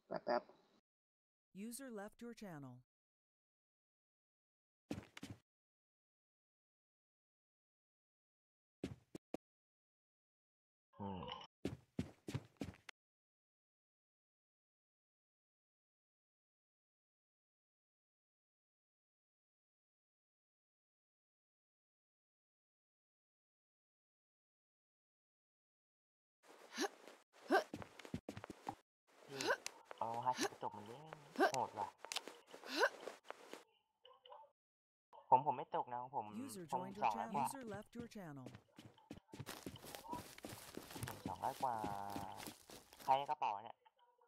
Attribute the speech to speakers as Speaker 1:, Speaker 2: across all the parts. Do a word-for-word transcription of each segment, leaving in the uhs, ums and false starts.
Speaker 1: แป๊บแป๊บ
Speaker 2: User left your channel.
Speaker 3: อืมพี่เอาห้าสิบจบมันเล่นโหดว่ะผมผมไม่ตกนะผม
Speaker 2: User
Speaker 3: ผม
Speaker 2: joined
Speaker 3: ส
Speaker 2: your
Speaker 3: องร้อย
Speaker 2: channel.
Speaker 3: กว่า
Speaker 2: User left your channel.
Speaker 3: ผมสองร้อยกว่าใครในกระเป๋าเนี่ย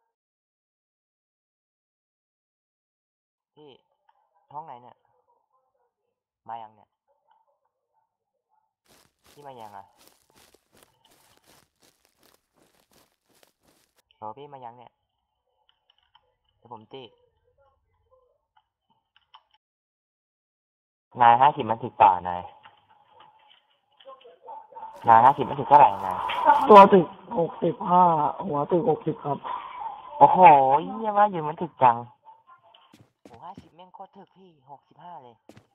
Speaker 3: พี่ห้องไหนเนี่ยมายังเนี่ยพี่มายังอ่ะโหพี่มายังเนี่ยเดี๋ยวผมตีนายห้าสิบมันถึกต่อนายนายห้าสิบมันถึกเท่าไหร่นาย
Speaker 1: ตัวตึกหกสิบห้าหัวตึกหกสิบครับ
Speaker 3: โอ้โหเยี่ยมมากอยู่มันถึกจังโอ้ห้าสิบแม่งโคตรถึกพี่หกสิบห้าเลย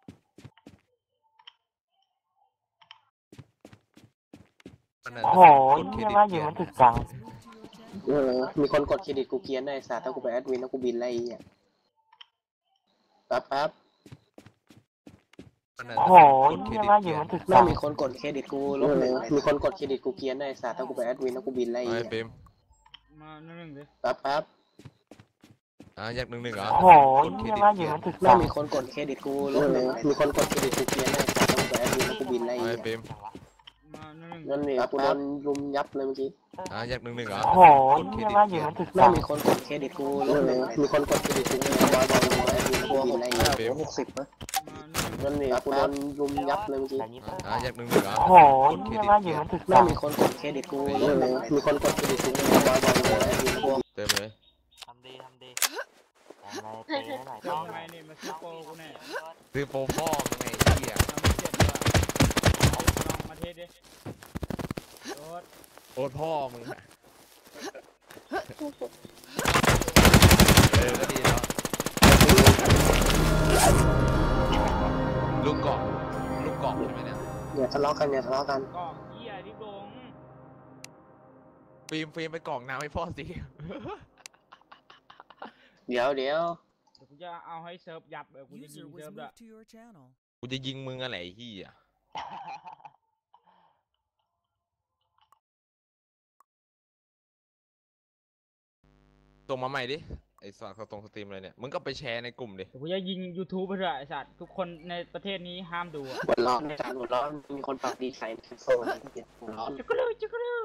Speaker 3: โอ้โหเยี่ยมมากอยู่มันถึกจัง
Speaker 1: เออมีคนกดเครดิตกูเกียนได้สัตว์ถ้ากูไปแอดมินแล้วกูบินไรอ่ะแป๊บแป๊บ
Speaker 3: โอ้โหเยี่ยมมากอยู่มันถึกจัง
Speaker 1: มีคนกดเครดิตกูลบหนึ่งมีคนกดเครดิตกูเกียนได้สัตว์ถ้ากูไปแอดมินแล้วกูบินไรอ่ะ
Speaker 4: มาหนึ่งเลย
Speaker 1: แป๊บแป๊บ
Speaker 5: อ่ะอยากหนึ่งหนึ่งเหรอ
Speaker 3: โอ้โหเยี่ยมมากอยู่มันถึกจัง
Speaker 1: มีคนกดเครดิตกูลบหนึ่งมีคนกดเครดิตกูเกียนได้สัตว์ถ้ากูไปแอดมินแล้วกูบินไรอ่ะ
Speaker 4: มาหนึ่ง
Speaker 1: นั่นนี่กูโดนลุมยับเลยเมื่อกี้
Speaker 5: อ่ะอยากหนึ่งหนึ่งเหรอ
Speaker 3: โอ้โหเยี่ยมมากอยู่มันถึกจัง
Speaker 1: มีคนกดเครดิตกูลบหนึ่งมีคนกดเครดิตกูบอยบอยบอยกูบินไรอ่ะหกสิบนะนั่นนี่กูโดนลุมยับเลยเมื่อกี้
Speaker 5: อ่ะอยากหนึ่งหนึ่งเหรอ
Speaker 3: โอ้โหเยี่ยมมากอยู่มันถึกจัง
Speaker 1: มีคนกดเครดิตกูลบหนึ่งมีคนกดเครดิตกูบอยบอยบอย
Speaker 5: เต็มเลย
Speaker 3: ทำดีทำดีทำอะไรเตะให้หน่อย
Speaker 4: เจ้าไงนี่มาซื้อโปรกูเนี่ย
Speaker 5: ซื้อโปรพ่อมึงไงเหี้ย
Speaker 4: ยังไม่เสร็จเลยลองมาเทสดิโอ๊ต
Speaker 5: โอ๊ตพ่อมึงเออก็ดีแล้วลูกกอกลูกกอกใช่ไหมเนี่ย
Speaker 1: อย่าทะเลาะกันอย่าทะเลาะกัน
Speaker 4: กอกเหี้ยที่โกง
Speaker 5: ฟิล์มฟิล์มไปกรอกน้ำให้พ่อสิ
Speaker 1: เดี๋ยวเดี๋ยว
Speaker 4: กูจะเอาให้เซิร์ฟยับเออกูจะยิงเซิร์ฟด้วย
Speaker 5: กูจะยิงมึงอะไรเหี้ยส่งมาใหม่ดิไอ้สอนเขาตรงสตรีมเลยเนี่ยมึงก็ไปแชร์ในกลุ่มดิ
Speaker 4: กูจะยิง YouTube ไปเถอะไอ้สัตว์ทุกคนในประเทศนี้ห้ามดูอ่ะ
Speaker 1: หัวร้อนในการหัวร้อนมีคนปากดีใส่โซ่หัวร้อน
Speaker 4: จุกกระลือจุกกระลือ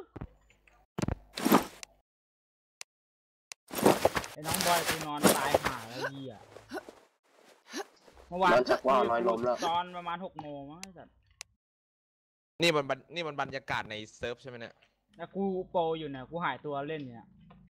Speaker 4: ไอ้น้องบอยกูนอนตายห่าแล้วเหี้ยเมื่อวาน
Speaker 1: จากว่าลอยลมแล้ว
Speaker 4: ตอนประมาณหกโมงมั้งไอ้สัตว์
Speaker 5: นี่มันนี่มันบรรยากาศในเซิร์ฟใช่ไหมเนี่ย
Speaker 4: แล้วกูโปรอยู่เนี่ยกูหายตัวเล่นเนี่ย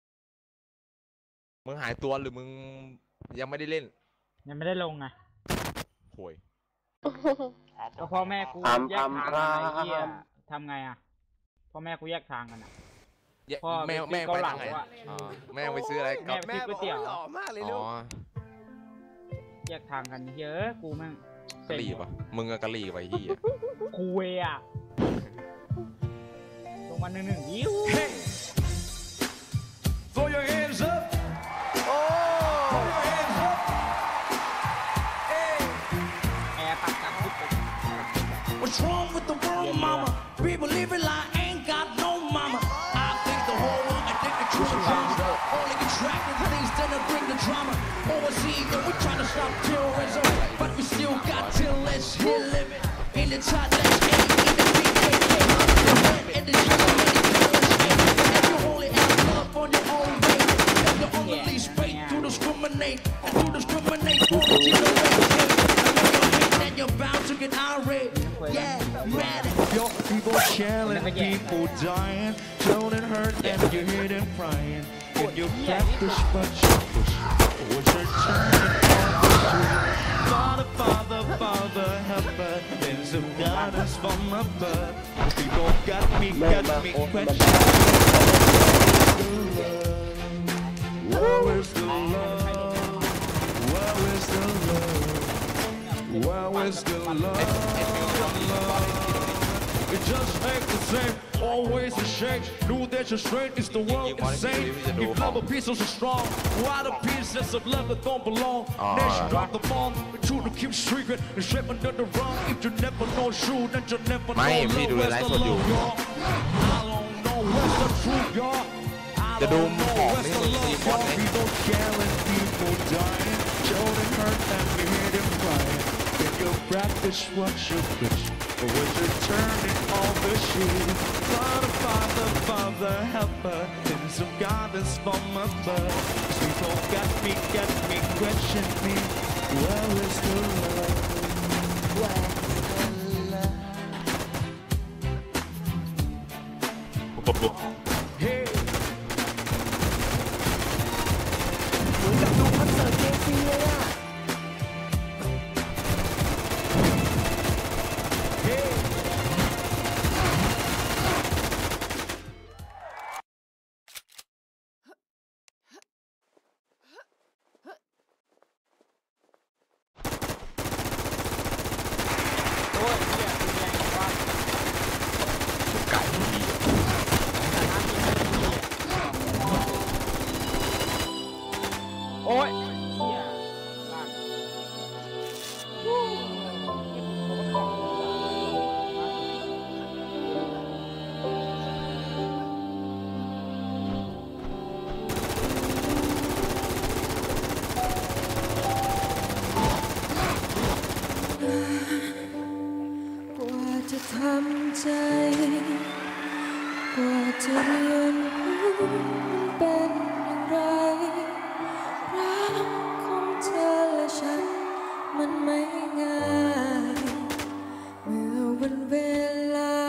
Speaker 5: มึงหายตัวหรือมึงยังไม่ได้เล่น
Speaker 4: ยังไม่ได้ลงไง
Speaker 5: ห่วย
Speaker 4: ก็พ่อแม่กูแยกทางกันไอ้เหี้ยทำไงอ่ะพ่อแม่กูแยกทางกันอ่ะ
Speaker 5: พ่อแม่แม่ไปทางไหนแม่ไปซื้ออะไร
Speaker 4: แม่ไปซื้อก๋วยเตี๋ยว
Speaker 5: หล่อมากเลยลูก
Speaker 4: แยกทางกันเฮ้ยกูแม่ง
Speaker 5: กะหรี่ปะมึงอะกะหรี่ไปเหี้ย
Speaker 4: กูเวียลงมาหนึ่งหนึ่งยิ้ว
Speaker 6: What's wrong with the world, mama? People living like ain't got no mama. I think the whole world addicted to some drama. Only attracted things that bring the drama. Overseas, and we trying to stop terrorism, but we still got till let's hit limit. In the top, let's get it. In the B K K, in the Germany, and you only have love on your own way. And you're on the least way to discriminate and to discriminate for the generation. And you're bound to get irate. Yeah, mad.
Speaker 7: Your people shelling, people dying, shown and hurt, and you hear them crying. And you practice, but you push. What's your turning on the street? Father, Father, Father, help us. Then some guidance from above. People got me, got me questioning. is the love. It just ain't the same, always a shame. Knew that your strength is the world insane. If love a piece so strong, why the pieces of love that don't belong? Nation drop the bomb, but you to keep streaking and shape under the wrong. If you never know shoot, then you never know love. Where's the love, y'all? I don't know where's the truth, y'all. I don't know where's the love, y'all. People killing, people dying, children hurt and we hear them crying. Can you practice what you preach? Or was you turning all the sheep? Father, Father, Father, helper, in some guidance from above. People got me, got me, question me. Where is the love? Where's the love? Hey. เหมือนกับดูคอนเสิร์ตเจซีเลยอะ
Speaker 4: โอ้ยเหี้ยลั่น
Speaker 8: กว่าจะทำใจกว่าจะเรียนรู้มันเป็นอย่างไรรักของเธอและฉันมันไม่ง่ายเมื่อวันเวลา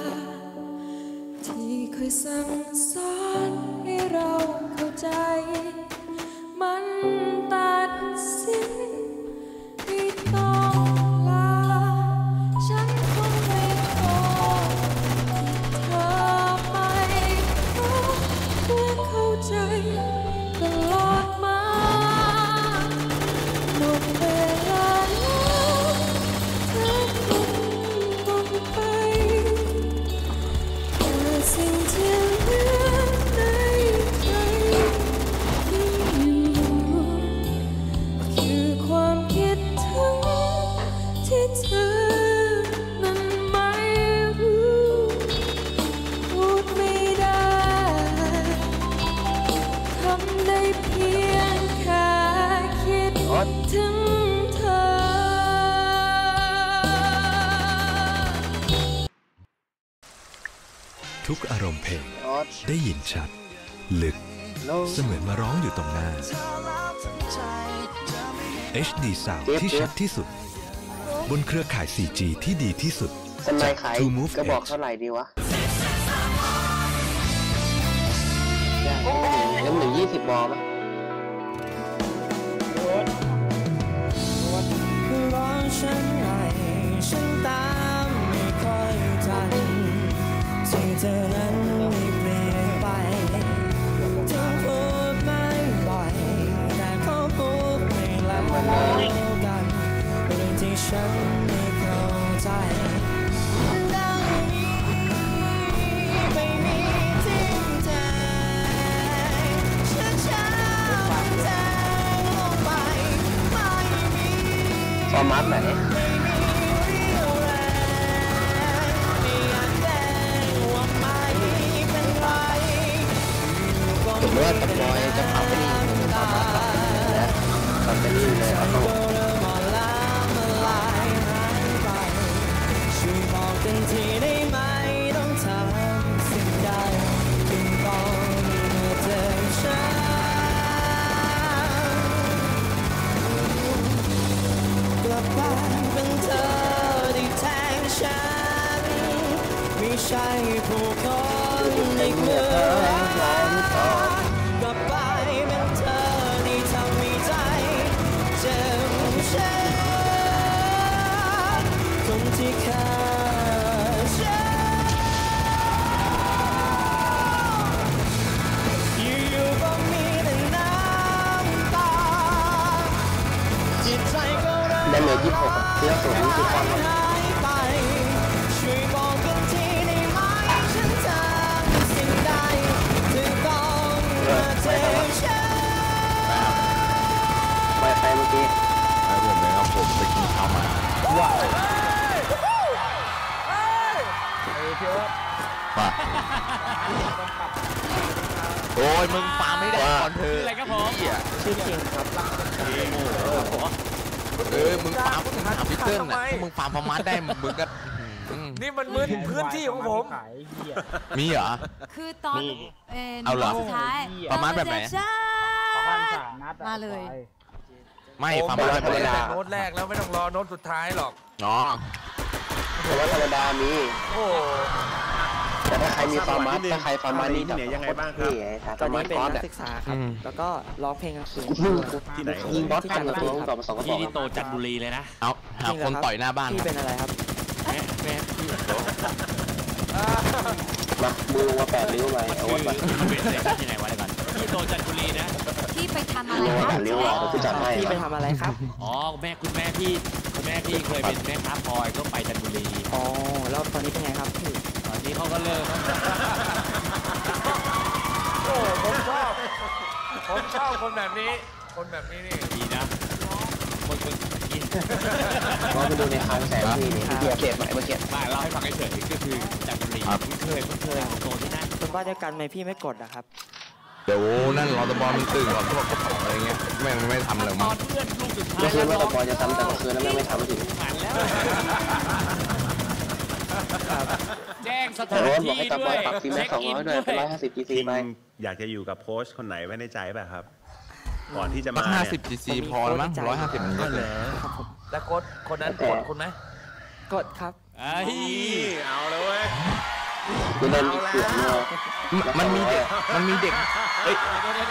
Speaker 8: ที่เคยสั่งสอนให้เราเข้าใจมันตัดสินให้ต้องลาฉันคงไม่ขอที่เธอไม่รู้และเข้าใจตลอดมาหมดเวลาแล้วเธอคงต้องไปแต่สิ่งที่เหลือในใจยังอยู่คือความคิดถึงที่เธอนั้นไม่รู้พูดไม่ได้ทำได้เพียงแค่คิดถึงเธอ
Speaker 9: ทุกอารมณ์เพลง
Speaker 1: ออส
Speaker 9: ได้ยินชัด ลึก
Speaker 1: โล
Speaker 9: เสมือนมาร้องอยู่ตรงหน้า เอช ดี Sound ที่ชัดที่สุด บนเครือข่าย โฟร์จี ที่ดีที่สุด
Speaker 1: สมัยขาย
Speaker 9: True Move
Speaker 1: กระบอก
Speaker 9: Edge
Speaker 1: เท่าไหร่ดีวะเล่มหนึ่งยี่สิบบอลมั้ย
Speaker 6: ร้องฉันให้ฉันตามไม่ค่อยทันที่เธอนั้นไม่เปลี่ยนไปถึงพูดไม่บ่อยแต่เขาพูดไม่แล้วกันเรื่องที่ฉันไม่เข้าใจดังนี้ไม่มีทิ้งใจช้าช้าแทงลงไปไม่มี
Speaker 1: ฟอร์มัตไหน ผมว่าตะบอยจะเผาไปนี่ฟอร์มัตนะทำเป็นนี่เลยเอาเข้า
Speaker 6: ช่วยบอกกันทีได้ไหมต้องทำสิ่งใดจึงต้องเมื่อเจอฉันกลับบ้านเป็นเธอที่แทงฉันไม่ใช่ผู้คนอีกเมื่อไรกลับไปเป็นเธอที่ทำให้ใจเจ็บช้ำคนที่ฆ่าฉันอยู่ๆก็มีแต่น้ำตาจิตใจก็เริ่ม
Speaker 1: ได้เลยยี่สิบหกสื้อสูงคือความมัน
Speaker 6: ช่วยบอกกันทีได้ไหมฉันทำสิ่งใดถึงต้องมาเจอฉัน
Speaker 1: ไปใครเมื่อกี้
Speaker 5: ไอ้ผมเลยครับผมไปกินข้าวมา
Speaker 4: ว้าวเฮ้ยพี่โอ๊ต
Speaker 5: ป่ะโอ้ยมึงฟาร์มไม่ได้ก่อนเธออะไรครับผม
Speaker 3: ชื่อเก่งครับ
Speaker 5: เออมึงฟาร์มมึงถามพี่เติ้ลน่ะมึงฟาร์มพม่าได้มึงก็
Speaker 10: นี่มันมืดพื้นที่ของผม
Speaker 5: มีเหรอ
Speaker 8: คือตอนเอ่อ
Speaker 5: เอาเหรอ
Speaker 8: สุดท้าย
Speaker 5: ประมาณแบบไหน
Speaker 8: มาเลย
Speaker 5: ไม่
Speaker 10: ผม
Speaker 5: ฟาร์ม
Speaker 10: บอก
Speaker 5: ไม่
Speaker 10: ไป
Speaker 5: ได้
Speaker 10: แต่โน้ตแรกแล้วไม่ต้องรอโน้ตสุดท้ายหรอก
Speaker 5: อ๋อ
Speaker 1: แต่ว่าธรรมดามี
Speaker 10: โอ้
Speaker 1: แต่ถ้าใครมีฟาร์มัสถ้าใครฟาร์มัสนี่จะยังไงบ้างครับ
Speaker 3: ตอนนี้เป็น
Speaker 1: ฟาร์
Speaker 3: นั
Speaker 1: มั
Speaker 3: ก
Speaker 1: ส
Speaker 3: ศึกษาครับ แล้วก็ร้องเพลงกลางคืน
Speaker 1: ที่ไหนยิงบอสพันกับตัวต่อมาสองกระบอก
Speaker 3: ที่โตจันทบุรีเลยนะ
Speaker 5: เอาหาคนต่อยหน้าบ้าน
Speaker 3: พี่เป็นอะไรครับแม่แม่พี่
Speaker 1: มามือลงมาแปดนิ้วไปเอาวัดไป
Speaker 3: เป็นที่ไหนวะก่อนที่โตจันทบุรีนะ
Speaker 8: พี่ไปทำอะไร
Speaker 1: ลงมา
Speaker 8: ค
Speaker 1: แป
Speaker 8: รับ
Speaker 1: ดนิ้วเราจะจัดให้
Speaker 3: พี่ไปทำอะไรครับ
Speaker 11: อ๋อแม่คุณแม่พี่คุณแม่พี่เคยเป็นแม่ค้าพลอยก็ไปจันทบุรี
Speaker 3: อ๋อแล้วตอนนี้เป็นไงครับพี่
Speaker 11: ตอนนี้เขาก็เลิกแล้ว
Speaker 10: โอ้ผมชอบผมชอบคนแบบนี้ คนแบบนี้นี่
Speaker 11: ดีนะคนคนกิน
Speaker 1: ก็ไปดูในคลังแสงที่นี่ที่เก็บไว้เมื่อกี้
Speaker 11: มาเล่าให้ฟังเฉยๆก็คือจันทบุรีคุณเคยคุณเคยโตที่นั่น
Speaker 3: คนบ้านเดียวกันไหมพี่ไม่กดอะครับ
Speaker 5: เดี๋ยวนั่นรอตบอลมันตื่นก่อนพวกกระป๋องอะไรเงี้ยไม่ไม่ทำอะไร
Speaker 11: ต
Speaker 5: มั้
Speaker 11: อง นเพื่อนลูกสุดท้าย
Speaker 1: เมื่อคืนว่าตะปอจะทำแต่เมื่อคืนแล้วแม่ไม่ทำถึง
Speaker 11: หันแล้วแจ้งส
Speaker 1: แต่
Speaker 11: ถาน
Speaker 1: ว่าบอก
Speaker 11: ที่
Speaker 1: ให้ตะป
Speaker 11: ด้
Speaker 1: อ
Speaker 11: วย
Speaker 1: ปรับซีแม็กสองร้อยด้วยเป็นร้อยห้าสิบจีซีไป
Speaker 12: อยากจะอยู่กับโค้ชคนไหนไว้ในใจป่ะครับ ก่อนที่จะ
Speaker 5: สั
Speaker 12: มาก
Speaker 5: ห้า
Speaker 12: เนี่ย
Speaker 5: สิบจีซีพอแล้วมั้งร้อยห้าสิบมันก็เลย
Speaker 10: แล้วโค้ชคนนั้นกดคุณไหม
Speaker 3: กดครับ
Speaker 11: ไอ้
Speaker 12: เอาเลยเว้ย
Speaker 1: คุณเล่นอีกเสือเนาะ
Speaker 5: มันมีเด็กมันมีเด็กเอ้ย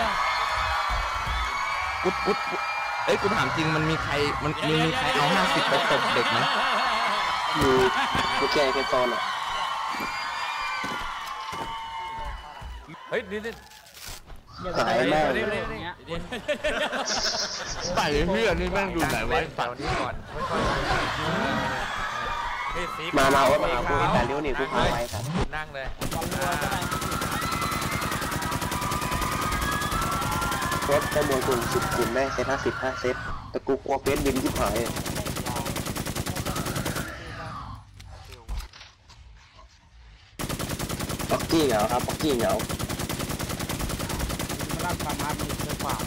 Speaker 5: กูกูเอ้ยกูถามจริงมันมีใครมันมีมีใครเอาห้าสิบไปตบเด็กไหม
Speaker 1: มีมีแค่แค่ตอนอ่ะ
Speaker 10: เฮ้ยนี่นี่
Speaker 1: สายแม่
Speaker 10: นี่นี่นี่
Speaker 5: ใส่เพื่อนนี่แม่งดูไหนไว้
Speaker 10: แถ
Speaker 5: ฝัน
Speaker 10: วนี้ก่อนค่อยๆนี่สี
Speaker 1: มามาว่ามาพูดแต่เลี้ยวนี่พูดไปครับ
Speaker 10: นั่งเลย
Speaker 1: โค้ชได้มวยคุณสิบคุณแม่เซตห้าสิบห้าเซตแต่กูกลัวเฟสบินที่หายป๊อกกี้เหงาครับป๊อกกี้เหงา
Speaker 4: มารับความมามีเรื่องความ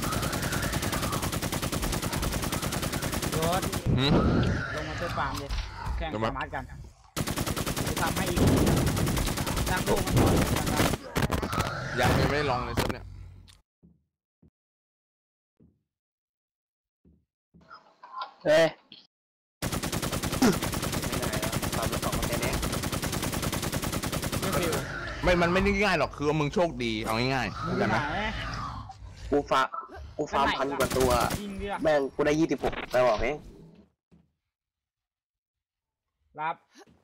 Speaker 4: รถ
Speaker 5: หืม
Speaker 4: ลงมาเชื่อฟาร์มเลยแข่ง
Speaker 5: ลง
Speaker 4: ส
Speaker 5: มา
Speaker 4: มาร์ทกันจะทำให้อีกตั้งลูกมันก่อนนะครับ
Speaker 5: ยังไม่ได้ลองเลยซับเนี่ย
Speaker 1: เฮ้ยไม่ได้แล้วตามมาสองคะแนนเอง
Speaker 4: ไม่ฟิว
Speaker 5: ไม่มันไม่ได้ง่ายหรอกคือว่ามึงโชคดีเอาง่ายๆ
Speaker 4: มึ
Speaker 5: เข้าง ใจ
Speaker 4: ไห
Speaker 5: ไหม
Speaker 4: น
Speaker 1: กูฟากูฟาร์มพันกว่าตัว
Speaker 4: ยิงดิอะ
Speaker 1: แม่งกูได้ยี่สิบหกไปบอกเอง
Speaker 4: รับ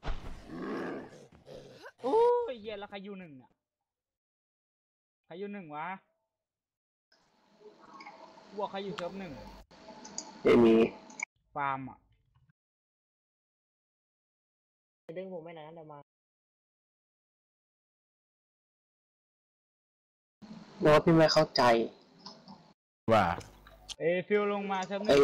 Speaker 4: โอ้ยเหี้ยแล้วใครอยู่หนึ่งอ่ะใครอยู่หนึ่งวะวัวใครอยู่เซิร์ฟหนึ่ง
Speaker 1: ไม่มี
Speaker 4: ฟาร์มอ่ะ
Speaker 3: ดึงผมไม่นานเดี๋ยวมา
Speaker 1: โน้ตพี่ไม่เข้าใจ
Speaker 5: ว่า
Speaker 4: เอยฟิวลงมาเซิร์ฟห
Speaker 1: เอ
Speaker 4: นึ่ง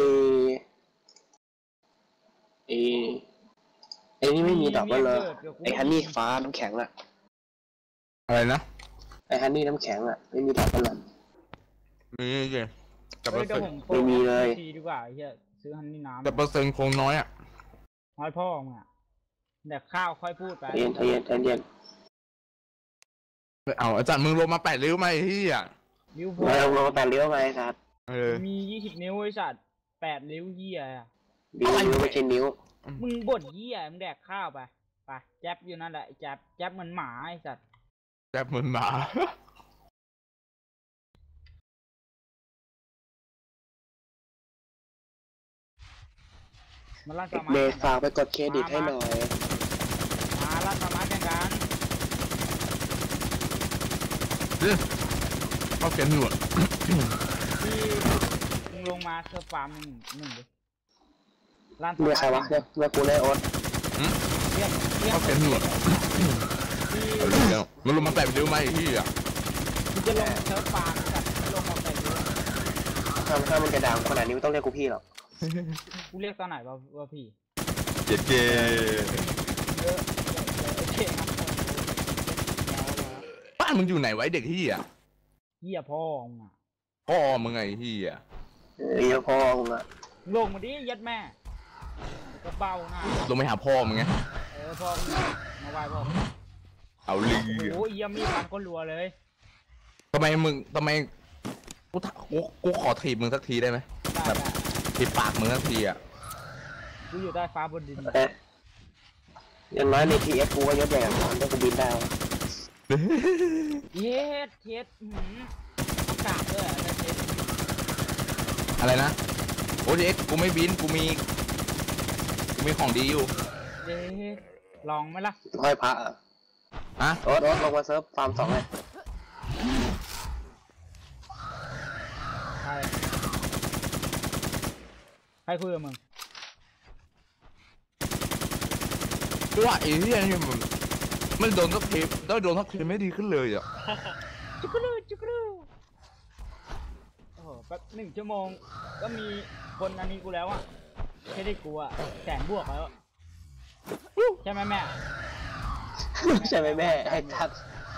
Speaker 1: เอไอ้นี่ไม่มีดอกว่าเลยไอ้ฮันนี่ฟ้าน้ำแข็งอะ
Speaker 5: อะไรนะ
Speaker 1: ไอ้ฮันนี่น้ำแข็งอะไม่มีดอกว่าเลย
Speaker 5: มีสิแต่
Speaker 4: เฮ้
Speaker 5: เปอย ร์
Speaker 4: เดี๋
Speaker 5: เซ็
Speaker 4: ยวน ผม
Speaker 5: ต์
Speaker 4: โปร
Speaker 1: ไม่มีเลย
Speaker 4: ทีดีกว่าไอ้เหี้ยซื้อฮันนี่น้ำ
Speaker 5: แต่เปอร์เซ็นต์คงน้อยอ่ะ
Speaker 4: น้อยพ่อมึงอ่ะเดี๋ยวข้าวค่อยพูดไป
Speaker 1: ใจเย็นใจเย็นใจเย็น
Speaker 5: เอาอาจารย์มึงลงมาแปดริ้วไหมที่อ่ะ
Speaker 4: นิ้วโพ
Speaker 1: เราลงมาแปดเลี้ยวไปครับ
Speaker 5: เออ
Speaker 4: มียี่สิบนิ้วไอ้สัตว์แปดนิ้วเหี้ยอะ
Speaker 1: นิ้วนิ้วไม่ใช่นิ้ว
Speaker 4: มึงบ่นเหี้ยมึงแดกข้าวไปไปแจ๊บอยู่นั่นแหละไอ้แจ๊บแจ๊บเหมือนหมาไอ้สัตว์
Speaker 5: แจ๊บมึงหมา
Speaker 4: มาล่าสมา
Speaker 1: เบ
Speaker 4: ร์
Speaker 1: สฝากไปกดเครดิตให้หน่อย
Speaker 4: มาล่าสมาร์ทกันกัน
Speaker 5: เขาเขียนอยู่อ่ะ
Speaker 4: ที่มึงลงมาเซิร์ฟฟาร์มหนึ่งหนึ่งดิร้าน
Speaker 1: เรียกใครวะเรียกเรียกกูเลยโอ๊ต
Speaker 4: เรียกเรียก
Speaker 5: เขาเป็นหนวดเรื่องมันลงมาแต่ดูไหมพี่อ่ะ
Speaker 4: มึงจะลงเซิร์ฟฟาร์มกับลงมาแต่ดู
Speaker 1: ถ้าถ้ามันจะดังขนาดนี้ไม่ต้องเรียกกูพี่หรอก
Speaker 4: กูเรียกตอนไหนว่าว่าพี่
Speaker 5: เจ็ดเจ
Speaker 4: เออโอเคครับ
Speaker 5: บ้านมึงอยู่ไหนไว้เด็กที่อ่ะ
Speaker 4: เฮียพ่อมึงอ่ะ
Speaker 5: พ่อมึงไงที่อ่ะ
Speaker 1: เรียกพ่อมึงอะ
Speaker 4: ลงมาดิยัดแม่ก็เบาหน้า
Speaker 5: ลงไปหาพ่อมึงไง
Speaker 4: เออพ่อมาไหว้พ่อ
Speaker 5: เอาลี
Speaker 4: โอ้ยเยี่ยมมีพันก็รัวเลย
Speaker 5: ทำไมมึงทำไมกูกูกูขอถีบมึงสักทีได้ไหมแบบถีบปากมึงสักทีอ่ะ
Speaker 4: กูอยู่ใต้ฟ้าบนดิน
Speaker 1: เอ๊ะอย่างน้อยในทีเอสกูก็ยศใหญ่กว่าถ้ากูบินได้
Speaker 4: เย็ดเย็ดหืมอากาศด้วยอะไรเย็ด
Speaker 5: อะไรนะโอ้เอ็กกูไม่บินกูมีกูมีของดีอยู่
Speaker 4: เย็ดลองไหมล่ะ
Speaker 1: ห้อยพระอะ
Speaker 5: ฮะ
Speaker 1: โอ๊ตโอ๊ตลงมาเซิร์ฟฟาร์มสองเลย
Speaker 4: ใครใครคุยกับมึง
Speaker 5: กูว่าไอ้ที่นี่มันมันโดนสักทีได้โดนสักทีไม่ดีขึ้นเลยอ่ะ
Speaker 4: จุกรูจุกรูโอ้โหแป๊บหนึ่งชั่วโมงก็มีคนอันนี้กูแล้วอ่ะแค่ได้กูอ่ะแสนบวกแล้วใช่ไหมแม่
Speaker 1: ใช่ไหมแม่ไอ้ทัด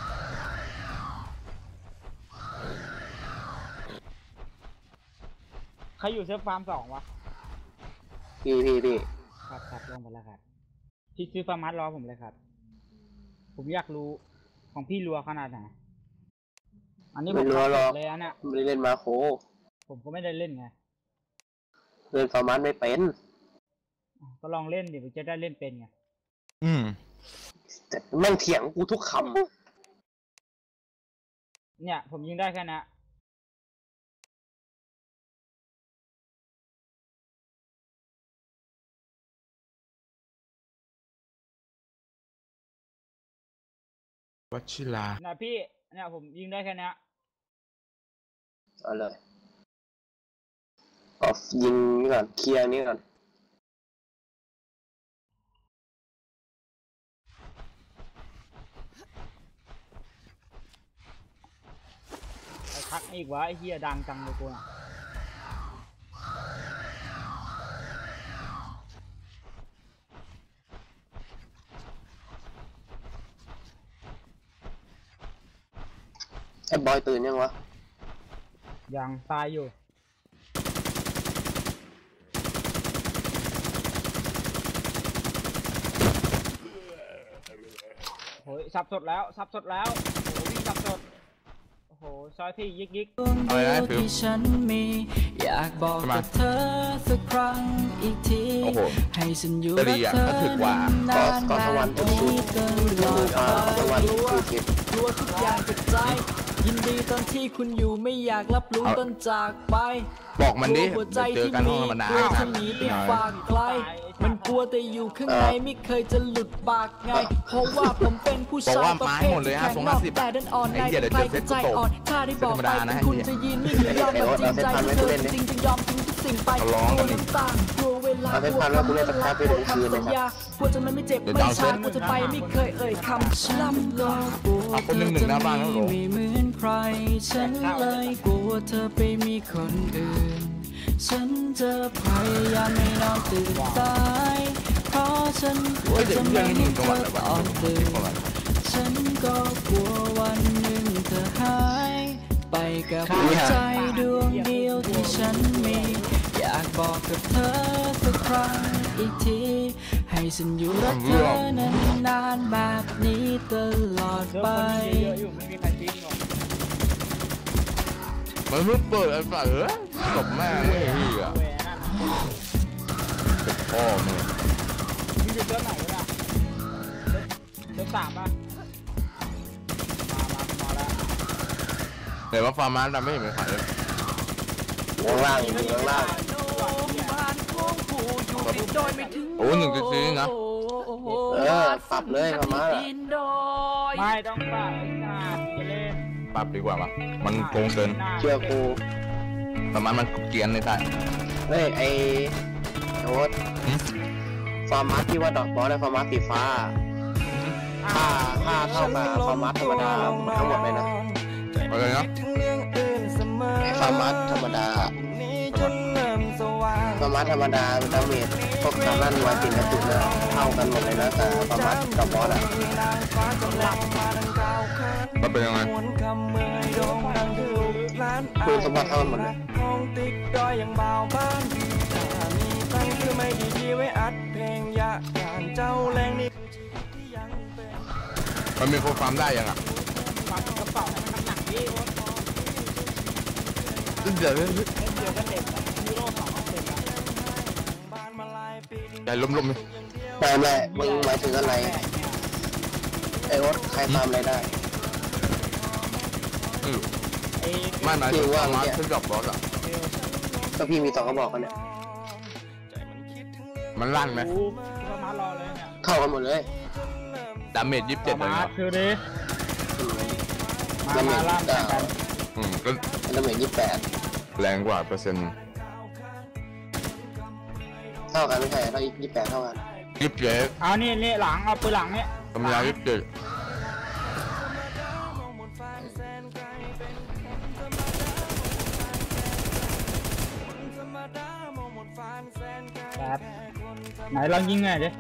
Speaker 4: ใครอยู่เซิร์ฟฟาร์มสองวะ
Speaker 1: พี่พี่พี่
Speaker 4: ครับครับลงไปแล้วครับพี่ซื้อฟาร์มัสรอผมเลยครับผมอยากรู้ของพี่รัวขนาดไหนอันนี้ผม
Speaker 1: ไม่รู้หรอก
Speaker 4: เลยอันเนี้ย
Speaker 1: ไม่ได้เล่นมาโค
Speaker 4: ผมก็ไม่ได้เล่นไง
Speaker 1: เล่นฟาร์มันไม่เป็น
Speaker 4: ก็ลองเล่นดิมันจะได้เล่นเป็นไง
Speaker 5: อืม
Speaker 1: แต่แม่งเถียงกูทุกค
Speaker 4: เนี่ยผมยิงได้แค่นี้
Speaker 5: วัชิรา
Speaker 4: เนี่ยพี่เนี่ยผมยิงได้แค่นี้
Speaker 1: ำเอาเลยออฟยิงนี่ก่อนเคลียร์นี่ก่อน
Speaker 4: ไอ้ทักอีกวะไอ้เฮียดังจังเลยกูอ่ะ
Speaker 1: ไอ้บอยตื่นยังวะ
Speaker 4: ยังตายอยู่โอ้ยสับสดแล้วสับสดแล้วโอ้ยวิ่งสับสดโอ้โหซอยพี่ยิกยิก
Speaker 5: อะไรนะฟิว
Speaker 8: ที่ฉันมีอยากบอก
Speaker 5: ทำไม
Speaker 8: กับเธอสักครั้งอีกที
Speaker 5: โอ้โห
Speaker 8: ให้ฉันอยู่
Speaker 5: จะ
Speaker 8: กั
Speaker 5: ดี
Speaker 8: บ
Speaker 5: อ่ะ
Speaker 8: เธอ
Speaker 5: ก็ถือว่า
Speaker 8: นานๆแบบนี้ตลอด
Speaker 1: อ่าตะวันที่คิด
Speaker 8: กลัวทุกอย่างจากใจ ยินดีตอนที่คุณอยู่ไม่อยากรับรู้
Speaker 5: เอา
Speaker 8: ตอนจากไป
Speaker 5: บอกมันดิ
Speaker 8: กลัวหัวใจ
Speaker 5: เดี๋ยวเจอกันห้องธรรมดาก
Speaker 8: ลัวจะหนีไปฝากไกล มันกลัวแต่อยู่ข้างในไม่เคยจะหลุดปากไง เพราะว่าผมเป็นผู้ชายประเภทที่แข็งนอกแต่ดันอ่อนในใครก็ใจอ่อนถ้าได้บอกไปเป็นคุณจะยินไม่มียอมแบบจริงใจเธอจริงจะยอมทิ้งทุกสิ่งไปกลัวน้ำตากลัวเวลากลัวความเวลากลัวคำสัญญากลัวจะมันไม่เจ็บไม่ช้ากลัวจะไปไม่เคยเอ่ยคำช้ำก็กลัวเธอจะมีไม่เหมือนใครฉันเลยกลัวเธอไปมีคนอื่นฉันจะพยายามไม่นอนตื่นสายเพราะฉันกลัวจะไม่มีเธอตอนตื่นฉันก็กลัววันหนึ่งเธอหายไปกับหัวใจดวงเดียวที่ฉันมีอยากบอกกับเธอสักครั้งอีกทีให้ฉันอยู่รักเธอนานๆแบบนี้ตลอดไป
Speaker 4: เยอะอยู่ไม่มีใครทิ้งหรอก
Speaker 5: มันไม่เปิดไอ้ฝ่าเออตบแม่งเลยพี่อ่ะ
Speaker 4: เวนั่น
Speaker 5: พ่อมึง
Speaker 4: มึงจะเจอไหนวะเจอสามป่ะมามามาแล้ว
Speaker 5: เดี๋ยวว่าฟาร์มันเราไม่เห็นเป็นขายเลย
Speaker 1: ข้างล่างอยู่ข้างล่าง
Speaker 5: โอ้หนึ่งจุดสี่นะ
Speaker 1: เออปรับเลยประมาณอะ
Speaker 4: ไม่ต้องปรับไอ้หน้าจะเล่น
Speaker 5: ปรับดีกว่าปะมันโกงเกิน
Speaker 1: เชื่อกู
Speaker 5: ประมาณมันเกรียนเลยใช่
Speaker 1: เฮ้ยไอโอ๊ตฟอร์มัสที่ว่าดอกบอสและฟอร์มัสสีฟ้าค่าค่าเท่ากับฟอร์มัสธรรมดาทั้งหมดเลยนะ
Speaker 5: อะไรนะ
Speaker 1: ฟอร์มัสธรรมดาฟอร์มัสธรรมดาดาเมจพวกการลั่นวายติดกระตุกเนี่ยเท่ากันหมดเลยนะแต่ฟอร์มัสกับบอสอะ
Speaker 5: มันเป็นยังไง
Speaker 1: คือสมบัติเท่ากันหมดเลย
Speaker 5: มันมีโคฟาร์มได้ยังอ่ะ
Speaker 4: ฟาร์มกระเป๋าให้มันหนักๆดิ
Speaker 5: เดี๋ยวเดี๋ยว
Speaker 4: เดี๋ยวก็เต็มยูโรสองเต็ม
Speaker 5: ใหญ่ล้มๆเลย
Speaker 1: ไม่ไม่มึงหมายถึงอะไรไอ้รถใครทำอะไรได้
Speaker 5: ไม่หมายถึงว่ามาขึ้นกับบอสอ่ะ
Speaker 1: ก็พี่มีสองกระบอกกันเนี่ย
Speaker 5: มันลั่นไหม
Speaker 1: เท่ากันหมดเลย
Speaker 5: ดาเมจยี่สิบเจ็ดเลย
Speaker 4: นะคือดิ
Speaker 1: ดาเมจเก้า
Speaker 5: อืมก็
Speaker 1: ดาเมจยี่สิบแปด
Speaker 5: แรงกว่าเปอร์เซ็นต์
Speaker 1: เท่ากันไม่ใช่เท่ายี่สิบแปดเท่ากัน
Speaker 5: ยี่สิบเจ็ด
Speaker 4: เอานี่นี่หลังเอาปืนหลังนี่
Speaker 5: กำยายี่สิบเจ็ด
Speaker 4: ครับไหนลองยิงหน่อยดิ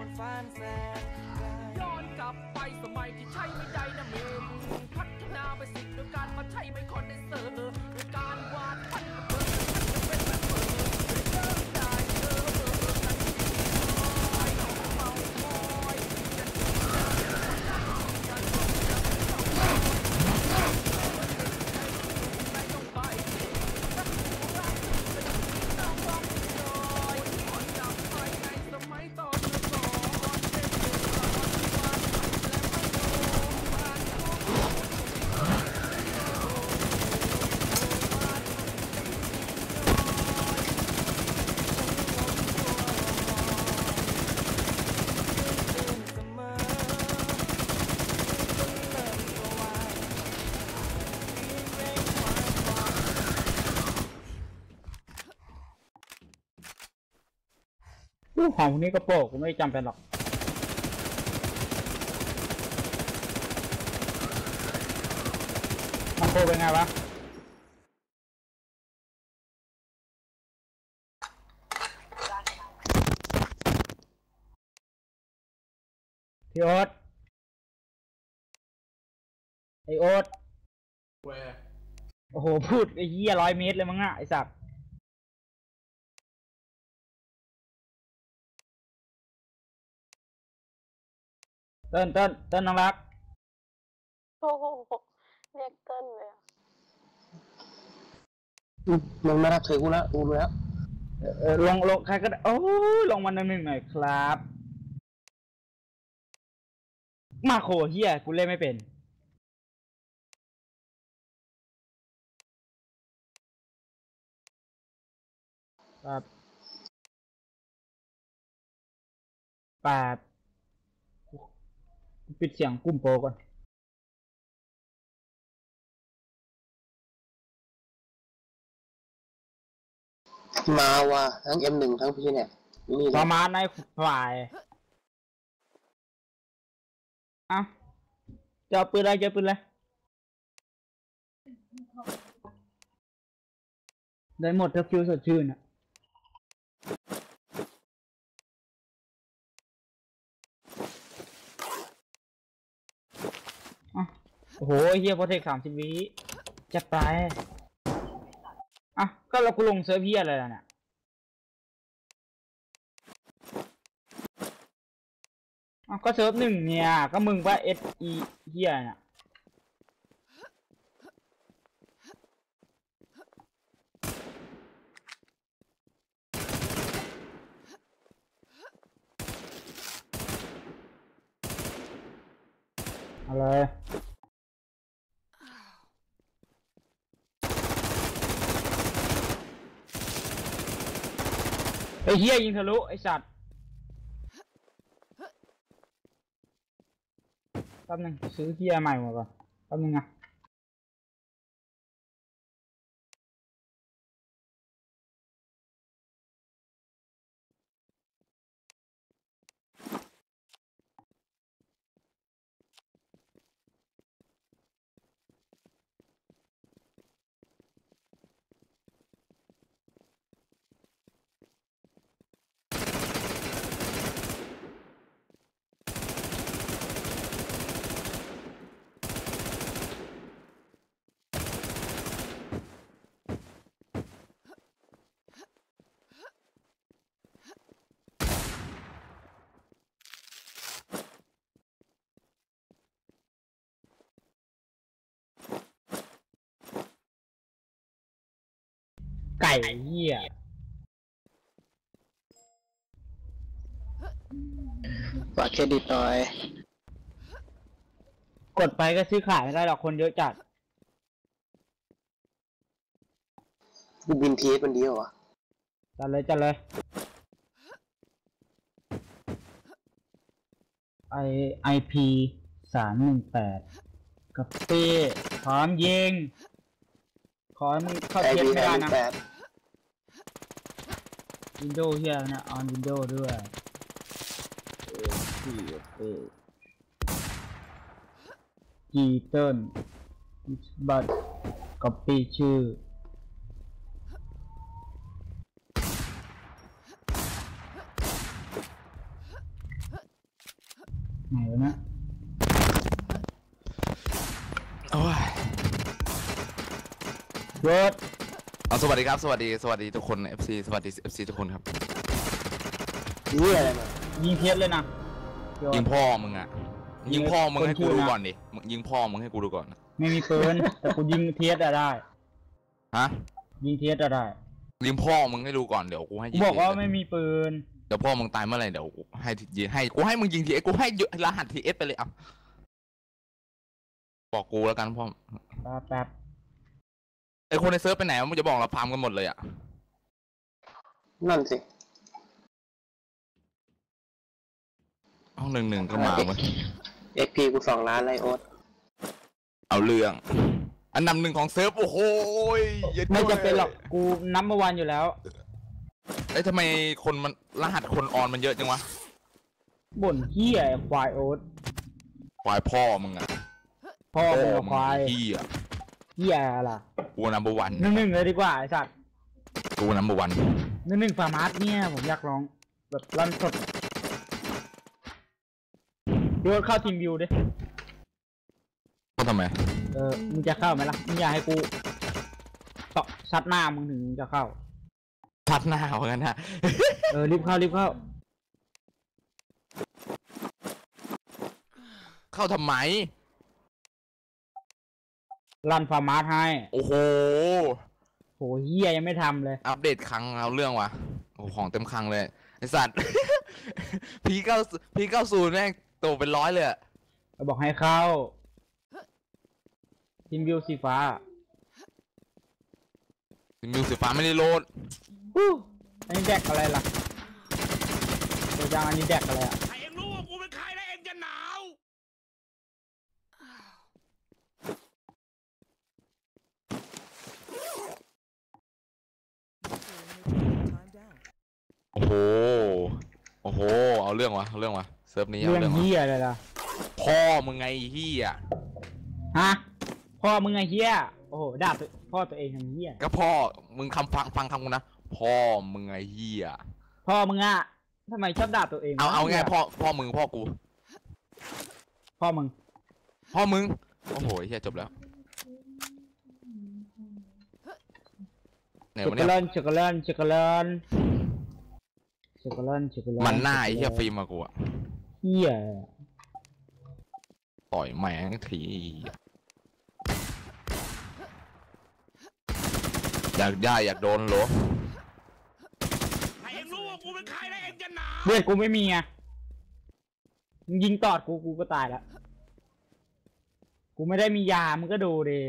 Speaker 4: ของพวกนี้ก็โปกกูไม่จำเป็นหรอกมันโปเป็นไงวะพี่โอ๊ตไอโอ๊ตโอ้โหพูดไอ้เหี้ยร้อยเมตรเลยมั้งอ่ะไอสัตว์เต้นเต้นเต้นน้องรัก
Speaker 13: โอ้โหเรียกเต้นเลย
Speaker 1: มึงไม่รักเธอกูแล้วกูรู้แล้ว
Speaker 4: เออลงลงใครก็ได้โอ้ลงมาหนึ่งหนึ่งหน่อยครับมาโคเฮียกูเล่นไม่เป็นครับแปดปิดเสียงกุ้มโปก่อน
Speaker 1: มาว่ะทั้ง เอ็ม หนึ่ง ทั้งพี่เนี่ย
Speaker 4: นี่ประมาณในฝ่ายอ่ะจะเอาปืนอะไรจะปืนอะไรได้หมดถ้าคิวสดชื่นอ่ะโอ้โหเฮียโปรเทคสามสิบวิจะไปอ่ะก็เรากูลงเซิร์ฟเฮียอะไรล่ะเนี่ยอ่ะก็เซิร์ฟหนึ่งเนี่ยก็มึงว่าเอสอีเฮียเนี่ยอะไรไอ้เฮียยิงทะลุไอ้สัตว์แป๊บนึงซื้อเฮียใหม่หมดก่อนแป๊บนึงนะไก่เหี้ย
Speaker 1: ฝากเครดิตหน่อย
Speaker 4: กดไปก็ซื้อขายไม่ได้หรอกคนเยอะจัด
Speaker 1: กูบินเทสมันดีเหรอวะ
Speaker 4: จัดเลยจัดเลยไอไอพีสามหนึ่งแปดกับเต้พร้อมยิงขอให้มึงเข้าเทียบไม่ได้นะวินโดว์เฮียนะออนวินโดว์ด้วยเอพีเอจีเติ้ลบัตก๊อปปี้ชื่อไหนวะนะ
Speaker 5: โอ้ย
Speaker 4: รถ
Speaker 5: เอาสวัสดีครับสวัสดีสวัสดีทุกคน เอฟ ซี สวัสดี เอฟ ซี ทุกคนครับ
Speaker 1: นี่อะไรมา
Speaker 4: ยิงเทียบเลยนะ
Speaker 5: ยิงพ่อมึงอ่ะยิงพ่อมึงให้กูดูก่อนดิยิงพ่อมึงให้กูดูก่อน
Speaker 4: ไม่มีปืนแต่กูยิงเทียบได้
Speaker 5: ฮะ
Speaker 4: ยิงเทียบได้
Speaker 5: ยิงพ่อมึงให้ดูก่อนเดี๋ยวกูให้ยิง
Speaker 4: บอกว่าไม่มีปืน
Speaker 5: เดี๋ยวพ่อมึงตายเมื่อไหร่เดี๋ยวให้ยิงให้กูให้มึงยิงทีเอสกูให้รหัสทีเอสไปเลยอ่ะบอกกูแล้วกันพ่อ
Speaker 4: แป๊บ
Speaker 5: ไอคนในเซิร์ฟไปไหนมึงจะบอกเราพามกันหมดเลยอ่ะ
Speaker 1: นั่นสิ
Speaker 5: ห้องหนึ่งหนึ่งก็มาเว้ย
Speaker 1: เอ็กพีกูสองล้านไรโอ๊ต
Speaker 5: เอาเรื่องอันดับหนึ่งของเซิร์ฟโอ้โห
Speaker 4: ไม่จะเป็นหรอกกูนับเมื่อวานอยู่แล้ว
Speaker 5: เอ้ยทำไมคนมันรหัสคนออนมันเยอะจังวะ
Speaker 4: บ่นเหี้ยควายโอ๊ต
Speaker 5: ควายพ่อมึงอ่ะ
Speaker 4: พ่อมึงควาย
Speaker 5: เหี้ย
Speaker 4: เหี้ยล่ะ
Speaker 5: กูนัมเบอร์วัน
Speaker 4: หนึ่งหนึ่งเลยดีกว่าไอ้สัตว์
Speaker 5: กูนัมเบอร์วัน
Speaker 4: หนึ่งหนึ่งฟาร์มาร์เนี่ยผมอยากลองแบบรันสดดูเข้าทีมวิวดิ
Speaker 5: เข้าทำไม
Speaker 4: เออมึงจะเข้าไหมล่ะมึงอยากให้กูต่อชัดหน้ามึงถึงจะเข้า
Speaker 5: ชัดหน้าเหมือนกันนะ
Speaker 4: เออรีบเข้ารีบเข้า
Speaker 5: เข้าทำไม
Speaker 4: รันฟาร์มาร์ให้
Speaker 5: โอ้โห
Speaker 4: โหเหี้ยยังไม่ทำเลย
Speaker 5: อัปเดตครั้งเอาเรื่องวะโอ้ของเต็มครั้งเลยไอสัตว์พีเก้าพีเก้าศูนย์แม่งโตเป็นร้อยเลย
Speaker 4: บอกให้เข้าทีมวิวสีฟ้า
Speaker 5: ทีมวิวสีฟ้าไม่ได้โหลด
Speaker 4: อันนี้แดกอะไรล่ะตัวอย่างอันนี้แดกอะไรอ่ะ
Speaker 6: เอ็งรู้ว่ากูเป็นใครแล้วเอ็งจะหนาว
Speaker 5: โอ้โหโอ้โหเอาเรื่องวะเอาเรื่องวะเซิร์ฟนี้
Speaker 4: เอาเรื่องเฮียอะไรล่ะ
Speaker 5: พ่อมึงไงเฮีย
Speaker 4: ฮะพ่อมึงไงเฮียโอ้โหด่าพ่อตัวเองทำเฮีย
Speaker 5: ก็พ่อมึงคำฟังฟังคำกูนะพ่อมึงไงเฮีย
Speaker 4: พ่อมึงอะทำไมชอบด่าตัวเอง
Speaker 5: เอาเอาไงพ่อพ่อมึงพ่อกู
Speaker 4: พ่อมึง
Speaker 5: พ่อมึงโอ้โหเฮียจบแล้ว
Speaker 4: ช็อกโกแลตช็อกโกแลตช็อกโกแลตช็อกโกแลตช็อกโกแลต
Speaker 5: มันหน้าไอ้เฮียฟิล์มมากูอะ
Speaker 4: เฮีย
Speaker 5: ต่อยแม่งทีอยากได้อยากโดนโหล
Speaker 6: เอ็งรู้ว่ากูเป็นใครแล้วเอ็งจะหนาว
Speaker 4: เลือดกูไม่มีไงมึงยิงตอดกูกูก็ตายแล้วกูไม่ได้มียามึงก็ดูดิ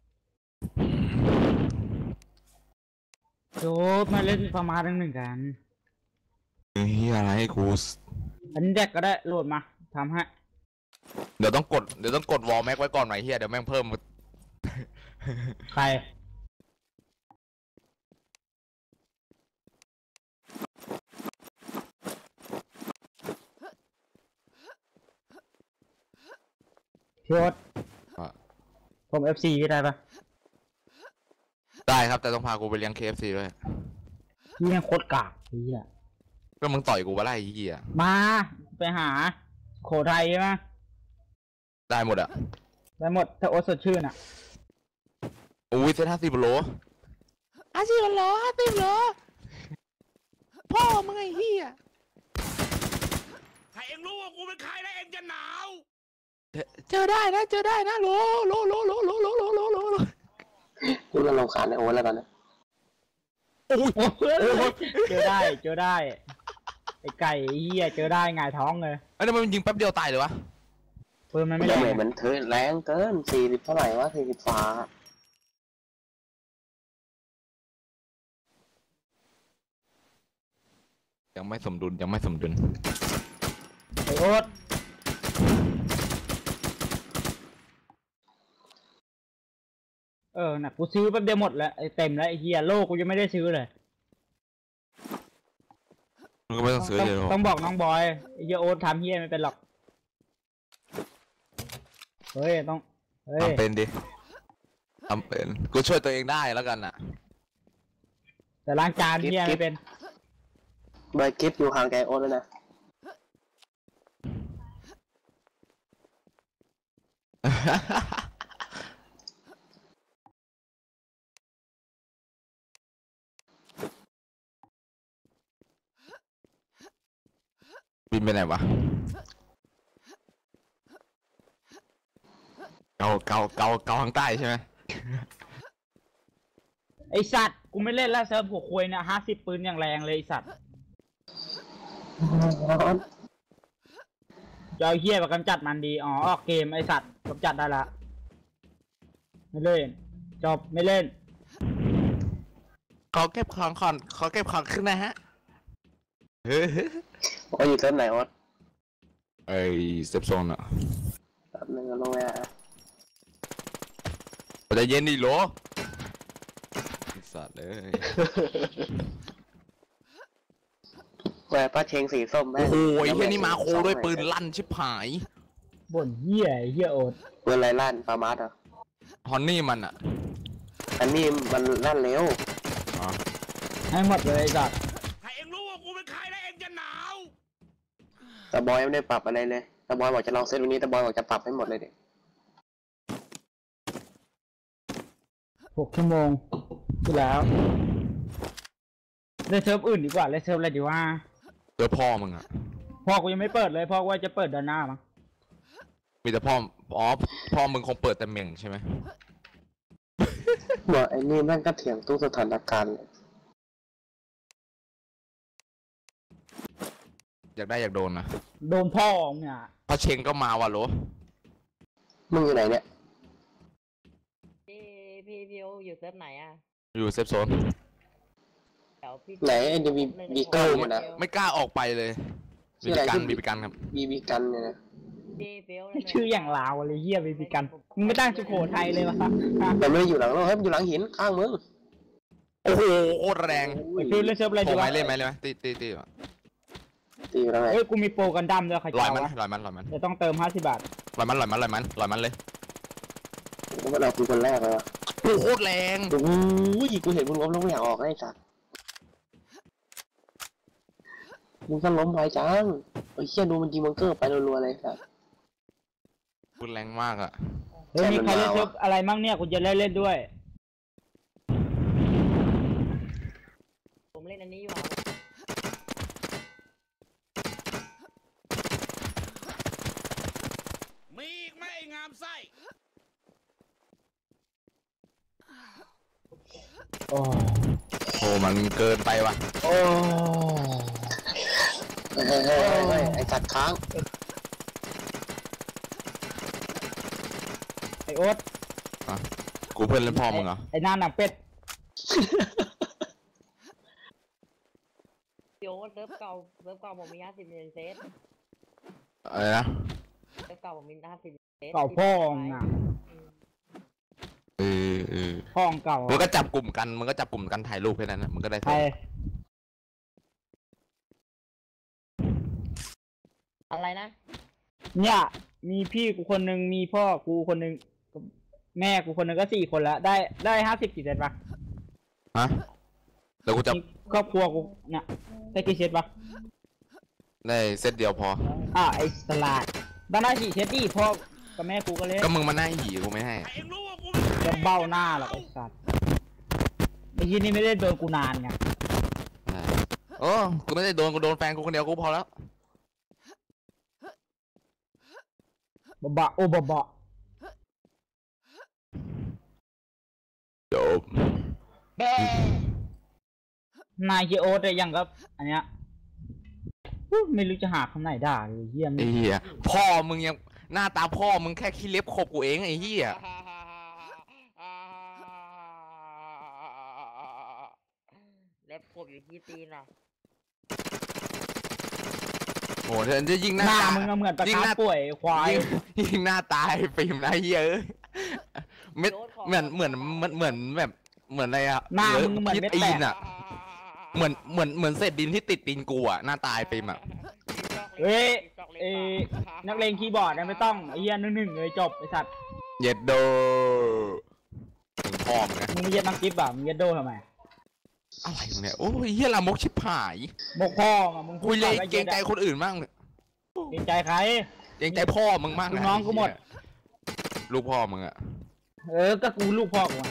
Speaker 4: โจมาเล่นฟาร์มาทั้งหนึ่งกัน
Speaker 5: เฮ้ยอะไรกู
Speaker 4: อันนี้แดกก็ได้โหลดมาทำให้
Speaker 5: เดี๋ยวต้องกดเดี๋ยวต้องกดวอลแม็กไว้ก่อนไหมเฮียเดี๋ยวแม่งเพิ่ม
Speaker 4: ใครพี่โอ๊ตผม เอฟ ซี ได้ปะ
Speaker 5: ได้ครับแต่ต้องพากูไปเลี้ยง เค เอฟ ซี ด้วย
Speaker 4: นี่ยังโคตรกากเฮีย
Speaker 5: ก็มึงต่อยกูว่าไรเฮีย
Speaker 4: มาไปหาโขไทยใช่ไหม
Speaker 5: ได้หมดอะ
Speaker 4: ได้หมดถ้าโอ๊ตสดชื่นอะ
Speaker 5: อุ้ยเซตห้าสิบโล
Speaker 4: ห้าสิบโลห้าสิบโลพ่อมึงไอ้เฮีย
Speaker 6: ถ้าเอ็งรู้ว่ากูเป็นใครแล้วเอ็งจะหนาว
Speaker 4: เจอได้นะเจอได้นะโลโลโลโลโลโลโลโลโล
Speaker 1: กูจะลงขาในโอ๊ตแล้วตอนนี้
Speaker 5: โอ้ย
Speaker 4: เจอได้เจอได้ไอ้ไก่เหี้ยเจอได้หงายท้องเลย
Speaker 5: ไอ้นี่มันยิงแป๊บเดียวตายเลยวะ
Speaker 4: ปืนมันไม่
Speaker 1: ไม่
Speaker 4: ได้
Speaker 1: เหมือนมันเธอแรงเกินสี่สิบเท่าไหร่วะสี่สิบฟ้า
Speaker 5: ยังไม่สมดุลยังไม่สมดุล
Speaker 4: ไอ้โอ๊ตเออน่ะกูซื้อแป๊บเดียวหมดแล้วไอ้เต็มแล้วไอ้เหี้ยโลกกูยังไม่ได้ซื้อเลย
Speaker 5: มึงก็ไม่ต้องซื้อเลย
Speaker 4: ต้องบอกน้องบอยไอ้เหี้ยโอ๊ตทำเหี้ยไม่เป็นหรอกเฮ้ยต้องเฮ้ย
Speaker 5: ทำเป็นดิทำเป็นกูช่วยตัวเองได้แล้วกันอ่ะ
Speaker 4: แต่ล้างจานเหี้ยไม่เป็น
Speaker 1: ใบกิฟอยู่ห่างไกลโอ๊ตแล้วนะ
Speaker 5: บินไปไหนวะเกาเกาเกาเกาทางใต้ใช่ไหม
Speaker 4: ไอสัตว์กูไม่เล่นแล้วเซิร์ฟหัวควยเนี่ยห้าสิบปืนอย่างแรงเลยไอสัตว์จะเอาเฮี้ยมากำจัดมันดีอ๋อออกเกมไอสัตว์กำจัดได้ละไม่เล่นจบไม่เล่น
Speaker 5: เขาเก็บของก่อนเขาเก็บของขึ้นนะฮะเฮ้ย
Speaker 1: โอ้ยอยู่เซิร์ฟไหนวะ
Speaker 5: ไอเซฟโซนอะ
Speaker 1: แป๊บนึงลงไปอ่ะ
Speaker 5: ใจเย็นดิโหลสัตว์เลย
Speaker 1: แหวป้าเชงสีส้มแม่
Speaker 5: โอ้ยเฮียนี่มาโคด้วยปืนลั่นชิบหาย
Speaker 4: บ่นเฮี้ยเฮี้ยโอด
Speaker 1: ปืนไรลั่นปามาร์ตอ่ะ
Speaker 5: ฮอนนี่มันอ่ะ
Speaker 1: อันนี้มันลั่นเร็ว
Speaker 4: ให้หมดเลยจัด
Speaker 10: ให้เองรู้ว่ากูเป็นใครแล้วเองจะหนาว
Speaker 1: แต่บอยไม่ได้ปรับอะไรเลยแต่บอยบอกจะลองเซตวันนี้แต่บอยบอกจะปรับให้หมดเลยดิ
Speaker 4: หกชั่วโมงที่แล้วเล่นเซิร์ฟอื่นดีกว่าเล่นเซิร์ฟอะไรดีวะ
Speaker 5: เจอพ่อมึงอ่ะ
Speaker 4: พ่อกูยังไม่เปิดเลยพ่อว่าจะเปิดเดือนหน้ามั้ง
Speaker 5: มีแต่พ่ออ๋อพ่อมึงคงเปิดแต่เม่งใช่ไหม
Speaker 1: บอกไอ้นี่แม่งก็เถียงตู้สถานการณ์เลย
Speaker 5: อยากได้อยากโดนนะ
Speaker 4: โดนพ่อเนี่ย
Speaker 5: พอเชงก็มาว่ะโหล
Speaker 1: มึงอยู่ไหนเนี่ย
Speaker 3: พี่พี่พี่อยู่เซิร์ฟไหนอ่ะ
Speaker 5: อยู่เซฟโซน
Speaker 1: ไหนไอ้จะมีบีเกิลมันนะ
Speaker 5: ไม่กล้าออกไปเลยบีบีกันบีบีกันครับ
Speaker 1: บีบีกันเนี่ยนะ
Speaker 4: ชื่ออย่างลาวอะไรเหี้ยบีบีกันมึงไม่ตั้งสุโขทัยเลยวะ
Speaker 1: แต่ไม่อยู่หลังเราครับอยู่หลังหินข้างมึง
Speaker 5: โอ้โหโคตรแรง
Speaker 4: พี่เล่นเซิร์ฟอะไรดีวะ
Speaker 5: เล่นไหมเล่นไหมตีตีตี
Speaker 1: ตีอะไร
Speaker 4: เฮ้ยกูมีโปรกันดั้มด้วยใครจะ
Speaker 5: ลอยมันลอยมันลอยมัน
Speaker 4: จะต้องเติมห้าสิบบาท
Speaker 5: ลอยมันลอยมันลอยมันลอยมันเลย
Speaker 1: กูเราคือคนแรกเลย
Speaker 5: โอ้โคตรแรง
Speaker 1: โอ้ยกูเห็นมึงล้มแล้วไม่อยากออกไอ้สัสมึงก็ล้มไวจังไอ้เชี่ยดูมันยิงมังเกอร์ไปรัวๆเลยสัส
Speaker 5: พูดแรงมากอ่ะ
Speaker 4: เฮ้ยมีใครเล่นเซิร์ฟอะไรมั่งเนี่ยกูจะเล่นเล่นด้วย
Speaker 3: ผมเล่นอันนี้อยู่
Speaker 10: มีอีกไม่งามไส้
Speaker 5: โอ้โหมันเกินไปว่ะ
Speaker 1: โอ้เฮ้ยเฮ้ยเฮ้ยไอ้สัตว์ค้าง
Speaker 4: ไอ้โอ๊ต
Speaker 5: อ่ะกูเพื่อนเล่นพ่อมึงเหรอ
Speaker 4: ไอ้นานหนังเป็ด
Speaker 3: โยเซิร์ฟเก่าเซิร์ฟเก่าผมมีห้าสิบเซต
Speaker 5: อะไรนะ
Speaker 3: เซิร์ฟเก่าผมมีห้าสิบเซต
Speaker 4: เก่าพ่อมึงอ่ะ
Speaker 5: เออเออ
Speaker 4: ห้องเก่า
Speaker 5: มึงก็จับกลุ่มกันมึงก็จับกลุ่มกันถ่ายรูปแค่นั้นนะมึงก็ได้
Speaker 4: ใช่
Speaker 3: อะไรนะ
Speaker 4: เนี่ยมีพี่กูคนนึงมีพ่อกูคนนึงแม่กูคนนึงก็สี่คนแล้วได้ได้ห้าสิบกี่เซตปะ
Speaker 5: ฮะแล้วกูจะ
Speaker 4: ครอบครัวกูเนี่ยได้กี่เซตปะ
Speaker 5: ได้เซตเดียวพอ
Speaker 4: อ่าไอ้สลัดบ้านได้สี่เซตดิพ่อกับแม่กูก็เลย
Speaker 5: ก็มึงมาหน้าหีกูไม่ให้
Speaker 4: จะเบ้าหน้าหรอกไอ้สัตว์ไอ้ยี่นี่ไม่ได้โดนกูนานไง
Speaker 5: โอ้กูไม่ได้โดนกูโดนแฟนกูคนเดียวกูพอแล้ว
Speaker 4: บะบะโอบะบะ
Speaker 5: จบ
Speaker 4: นายเฮียโอ๊ตยังครับอันเนี้ยไม่รู้จะหาคำไหนด่าเลยเฮีย
Speaker 5: ไอ้เหี้ยพ่อมึงยังหน้าตาพ่อมึงแค่ขี้เล็บขบกูเองไอ้เหี้ย
Speaker 3: เล็บขบอยู่ที่ตีนอ่ะ
Speaker 5: โหเธอจะยิงหน้า
Speaker 4: หน้ามึงเหมือนตะขาป่วยควาย
Speaker 5: ยิงหน้าตายฟิล์มนะเหี้ยเอ้ยเม็ดเหมือนเหมือนเหมือนแบบเหมือนอะไรอะ
Speaker 4: หน้ามึงเหมือนเม็ดแตก
Speaker 5: อะเหมือนเหมือนเหมือนเศษดินที่ติดตีนกูอะหน้าตายฟิล์มอะ
Speaker 4: เฮ้ยเอ้นักเลงคีย์บอร์ดนะไม่ต้องไอ้เหี้ยหนึ่งหนึ่งเลยจบไอ้สัตว์
Speaker 5: เย็ดโดถึงพ่อมึงนะ
Speaker 4: มึงเย็ดนังกิ๊บอ่ะมึงเย็ดโดทำไม
Speaker 5: อะไรเนี่ยโอ้ยเหี้ยละมกชิบหาย
Speaker 4: มกพ่อมึง
Speaker 5: คุยเลยเกรงใจคนอื่นบ้าง
Speaker 4: เกรงใจใคร
Speaker 5: เกรงใจพ่อมึงบ้าง
Speaker 4: น้องกูหมด
Speaker 5: ลูกพ่อมึงอะ
Speaker 4: เออก็กูลูกพ่อกู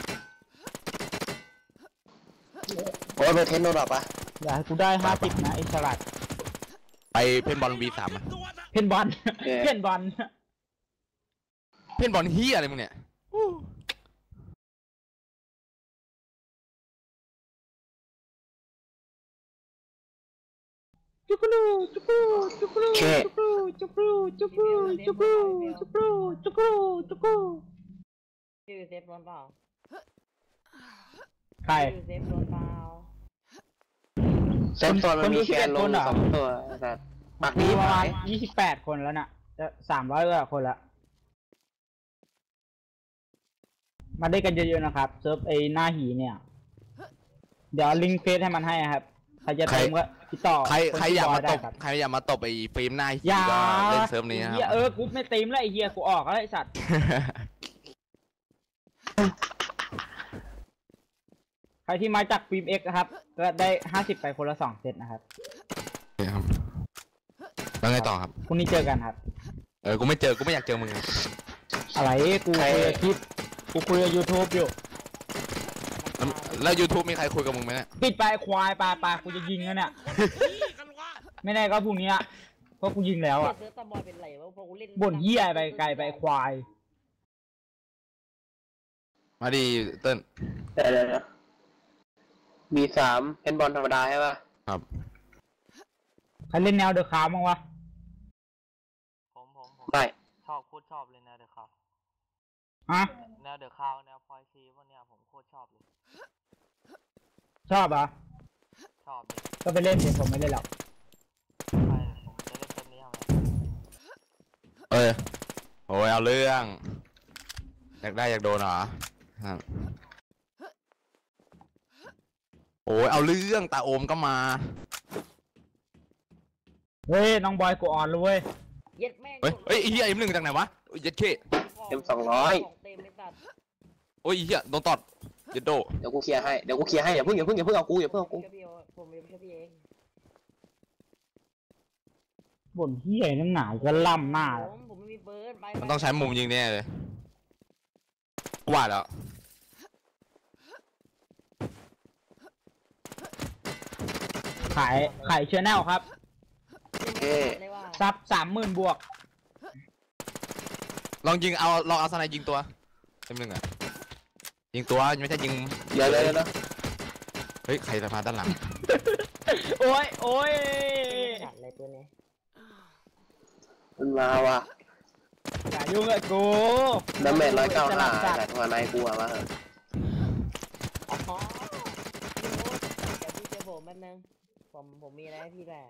Speaker 1: โอ้ยไปเทนโนดอกปะ
Speaker 4: อยากให้กูได้ห้าสิบนะไอ้ฉลาด
Speaker 5: ไปเพนบอลวีสามอะ
Speaker 4: เพนบอลเพนบอล
Speaker 5: เพนบอลเฮียอะไรมึงเนี่ย
Speaker 4: จุกรูจุกรูจุกรูจุกรูจุกรูจุกรูจุกรูจุกรูจุกรูจุกรู
Speaker 3: ชื่อเซฟโดนเปล่า
Speaker 4: ใคร
Speaker 3: เซฟโดนเปล่า
Speaker 1: เซฟโซนมันมีแค่ลงสองตัวแต่
Speaker 4: ปากนี้ประมาณยี่สิบแปดคนแล้วน่ะจะสามร้อยกว่าคนละมาได้กันเยอะๆนะครับเซิร์ฟไอ้หน้าหีเนี่ยเดี๋ยวลิงก์เฟซให้มันให้ครับใครจะเติมก็ติดต่อ
Speaker 5: ใครใครอยากมาตบใครอยากมาตบไอ้ฟิล์มหน้าหีก็เล่นเซิร์ฟนี้ครับ
Speaker 4: เออกูไม่ตีมแล้วไอ้เฮียกูออกแล้วไอ้สัตว์ใครที่มาจากฟิล์มเอ็กนะครับก็ได้ห้าสิบไปคนละสองเซตนะครับ
Speaker 5: แล้วไงต่อครับ
Speaker 4: พรุ่งนี้เจอกันครับ
Speaker 5: เออกูไม่เจอกูไม่อยากเจอมึง
Speaker 4: อะไรกูคุยกับคลิปกูคุยกับยูทูบอยู่
Speaker 5: แล้วยูทูบมีใครคุยกับมึงไหมเนี่ย
Speaker 4: ปิดไปควายปลาปลากูจะยิงแล้วเนี่ยไม่แน่ก็พรุ่งนี้เพราะกูยิงแล้วอ่ะบ่นเหี้ยไปไกลไปควาย
Speaker 5: มาดีเติ้ล
Speaker 1: เดี๋ยวมีสามเพนบอลธรรมดาใช่ป่ะ
Speaker 5: ครับ
Speaker 4: ใครเล่นแนวเดอะคาร์มั้งวะ
Speaker 3: ผมผมผม
Speaker 1: ไม่
Speaker 3: ชอบโคตรชอบเลยแนวเดอะคาร์
Speaker 4: ฮะ
Speaker 3: แนวเดอะคาร์แนวพอยซีพวกเนี้ยผมโคตรชอบเลย
Speaker 4: ชอบอ่ะ
Speaker 3: ชอบ
Speaker 4: ก็ไปเล่นเดี๋ยวผมไม่เล่นหรอก
Speaker 3: ใช่ผมจะเล่นเกมนี้เอาไง
Speaker 5: เออโอ้ยเอาเรื่องอยากได้อยากโดนเหรอโอ้ยเอาเรื่องตาโอมก็มา
Speaker 4: เฮ้ยน้องบอยกูอ่อนเลยเว้ย
Speaker 3: เย็ดแม่ง
Speaker 5: เฮ้ยเฮ้ยเฮียเอ็มหนึ่งจากไหนวะเย็ดเค
Speaker 1: เอ็มสองร้อย
Speaker 5: โอ้ยเฮียโดนตอดเย็ดโด
Speaker 1: เดี๋ยวกูเคลียร์ให้เดี๋ยวกูเคลียร์ให้อย่าเพิ่งอย่าเพิ่งอย่าเพิ่งเอากูอย่าเพิ่งเอากู
Speaker 3: ผมไม่ใช่พี่เอง
Speaker 4: บ่นเฮียนั่งหนาก็ล่ำหน้า
Speaker 3: ผมไม่มีเบิร์ดไป
Speaker 5: มันต้องใช้มุมยิงแน่เลยว่าแล้ว
Speaker 4: ขายขายเชื้อแนวครับซับสามหมื่นบวก
Speaker 5: ลองยิงเอาลองเอาสไนยิงตัวเต็มหนึ่งอ่ะยิงตัวไม่ใช่ยิง
Speaker 1: เยอะเลยนะ
Speaker 5: เฮ้ยใครจะมาด้านหลัง
Speaker 4: โอ้ยโอ้ย
Speaker 3: อะไรตัวนี้
Speaker 1: มันมาว่ะ
Speaker 4: อย่ายุ่งกับกู
Speaker 1: น้ำเม็ดร้อยเก้าห้าแต่ตัวในกูอะมา
Speaker 3: อ๋อเดี๋ยวพี่เจอผมแป๊บนึงผมผมมีอะไรให้พี่แหละ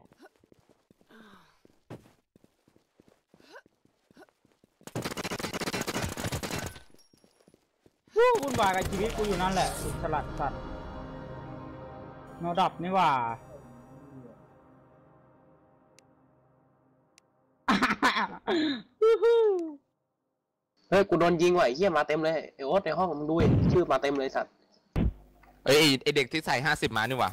Speaker 4: วู้วุ่นวายกับชีวิตกูอยู่นั่นแหละสุดฉลาดสัตว์โนดับนี่ว่า
Speaker 1: เฮ้ยกูโดนยิงว่ะไอ้เหี้ยมาเต็มเลยไอ้โอ๊ตในห้องมึงดูชื่อมาเต็มเลยสัตว์
Speaker 5: เอ้ยไอเด็กที่ใส่ห้าสิบมานี่ว่ะ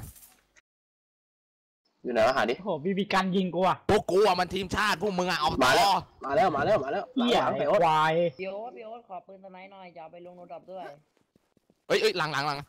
Speaker 1: อยู่ไหนวะหาดิ
Speaker 4: โหบีบีกันยิงกูอ่ะ
Speaker 5: พวกกูอ่ะมันทีมชาติพวกมึงอ่ะเอา
Speaker 1: มาแล้วมาแล้วมาแล้วมาแล้ว
Speaker 4: เหี้ยไอ้ควาย
Speaker 3: พี่โอ๊ตพี่โอ๊ตขอปืนสไนหน่อยจะเอาไปลงโนดับด้วย
Speaker 5: เอ้ยเอ้ยหลังหลังหลัง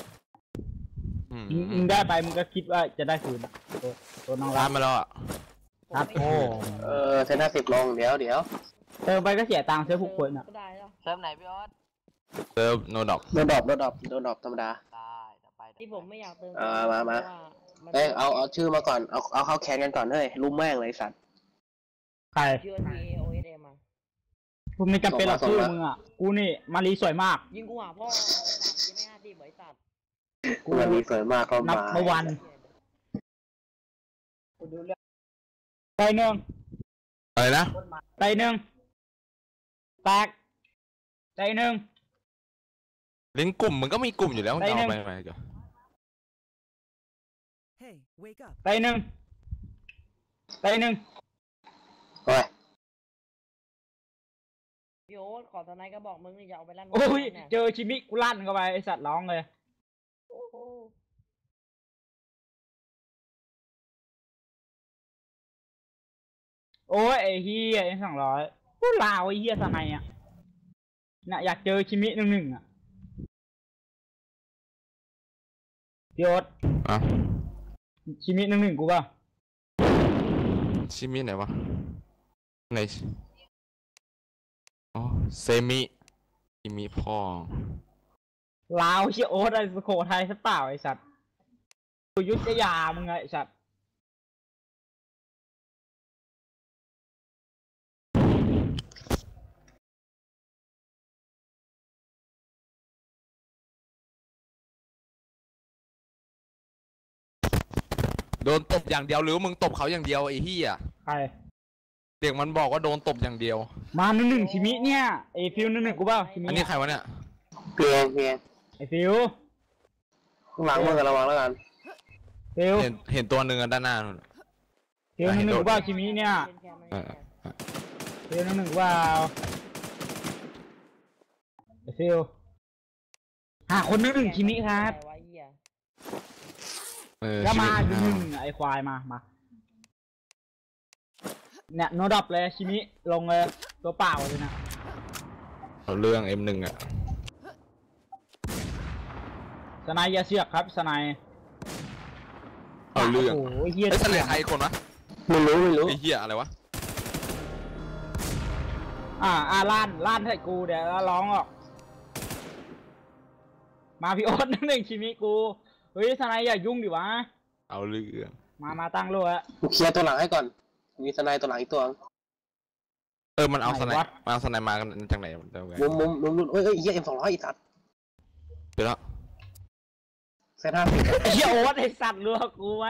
Speaker 4: มึงได้ไปมึงก็คิดว่าจะได้คืนตัวน้อง
Speaker 5: ร้านมาแล้วอ่ะ
Speaker 4: ครับโอ้
Speaker 1: เออเซนห้าสิบลงเดี๋ยวเดี๋ยว
Speaker 4: เติมไปก็เสียตังค์เซิร์ฟหกคนอ่ะ
Speaker 3: เซิร์ฟไหนพี่โอ๊ต
Speaker 5: เซิร์ฟโนดับ
Speaker 1: โนดับโนดับโนดับธรรมดา
Speaker 3: ได้จะไปที่ผมไม่อยากเติม
Speaker 1: อ่ามามาเอ้ยเอาเอาชื่อมาก่อนเอาเอาเข้าแคนกันก่อนเฮ้ยลุมแม่งเลยสัตว์
Speaker 4: ใคร
Speaker 3: ชื่อ T A O S M มา
Speaker 4: กูไม่จำเป็นหรอกชื่อมึงอ่ะกูนี่มารีสวยมาก
Speaker 3: ยิงกูหาพ่อสัตว์ยังไม่ห้าที่เหมยสัตว์
Speaker 1: กูมันมีสวยมากเข้า
Speaker 4: นั
Speaker 1: มา
Speaker 4: บเมื่อวันไปหนึ่ง
Speaker 5: อะไรนะ
Speaker 4: ไปหนึ่งแตกใจหนึ่ง
Speaker 5: ลิงก์กลุ่มมึงก็มีกลุ่มอยู่แล้ว
Speaker 4: ไป
Speaker 5: จะ
Speaker 4: หนึ่
Speaker 5: เอา
Speaker 4: ง
Speaker 5: ไปไหมเดี๋ยว
Speaker 2: Hey, wake up.
Speaker 4: ไปหนึ่งไปหนึ่ง
Speaker 1: โอ้ย
Speaker 3: พี่โอ๊ตขอทนายก็บอกมึงนี่จะเอาไปลั่น
Speaker 4: โอ้ย
Speaker 3: เนี่ย
Speaker 4: เจอชิมิกูลั่นเข้าไปไอสัตว์ร้องเลย
Speaker 3: โอ้โห
Speaker 4: โอ้ยไอ้เฮียไอ้สองร้อยกูลาวไอ้เฮียสไนอ่ะน่ะอยากเจอชิมิหนึ่งหนึ่งอ่ะพี่โอ๊ต
Speaker 5: อ่ะ
Speaker 4: ชิมิหนึ่งหนึ่งกูป่ะ
Speaker 5: ชิมิไหนวะไหนอ๋อเซมิชิมิพ่อ
Speaker 4: ลาวเฮียโอ๊ตไอ้สุโขทัยซะเปล่าไอ้สัตว์กูยุทธยามึงไงไอ้สัตว์
Speaker 5: โดนตบอย่างเดียวหรือมึงตบเขาอย่างเดียวไอ้เหี้ย
Speaker 4: ใคร
Speaker 5: เด็กมันบอกว่าโดนตบอย่างเดียว
Speaker 4: มาหนึ่งหนึ่งชิมิเนี่ยไอ้ฟิวหนึ่งหนึ่งกูเปล่าชิมิ
Speaker 5: อันนี้ใครวะเนี่ย
Speaker 1: เพียงเพียง
Speaker 4: ไอ้ฟิว
Speaker 1: ข้างหลังมือระวังแล้วกัน
Speaker 4: ฟิว
Speaker 5: เห็นเห็นตัวหนึ่งอะด้านหน้านู่น
Speaker 4: ฟิวหนึ่งหนึ่งกูเปล่าชิมิเนี่ย
Speaker 5: เออเออ
Speaker 4: ฟิวหนึ่งหนึ่งกูเปล่าไอ้ฟิวหาคนหนึ่งหนึ่งชิมิครับ
Speaker 3: อะไรวะเหี้ย
Speaker 5: เออ
Speaker 4: ก็มา
Speaker 5: ชิ
Speaker 4: หนึ่งหนึ่งไอ้ควายมามาเนี่ยโนดับเลยชิมิลงเลยตัวเปล่าเลยนะ
Speaker 5: เอาเรื่อง เอ็ม หนึ่ง อ่ะ
Speaker 4: สไนยาเชือกครับสไน
Speaker 5: เอาเรื่อง
Speaker 4: โอ้โหเฮีย
Speaker 5: ไอ้ยเสลใครคนวะ
Speaker 1: ไม่รู้ไม่รู้
Speaker 5: ไอ้เหี้ยอะไรวะ
Speaker 4: อ่าอ่าล้านล้านให้กูเดี๋ยวแล้วร้องออกมาพี่โอ๊ตหนึ่งหนึ่งชิมิกูเฮ้ยสไนอย่ายุ่งดิวะ
Speaker 5: เอาเรื่อง
Speaker 4: มามาตั้งรัวอะ
Speaker 1: กูเคลียร์ตัวหลังให้ก่อนมีสไนตัวหลังอีกตัว
Speaker 5: เออมันเอาสไน
Speaker 4: ไหนวะ
Speaker 5: มันเอาสไนมากันจากไหนมันจะไง
Speaker 1: มุมมุมมุมมุมเอ้ยเอ้ยเฮียเอ็มสองร้อยอีสัตว์
Speaker 5: เดี๋ยวแล้ว
Speaker 1: เซตห้าสิบ
Speaker 4: ไอ้เฮียโอ๊ตไอ้สัตว์รัวกูไหม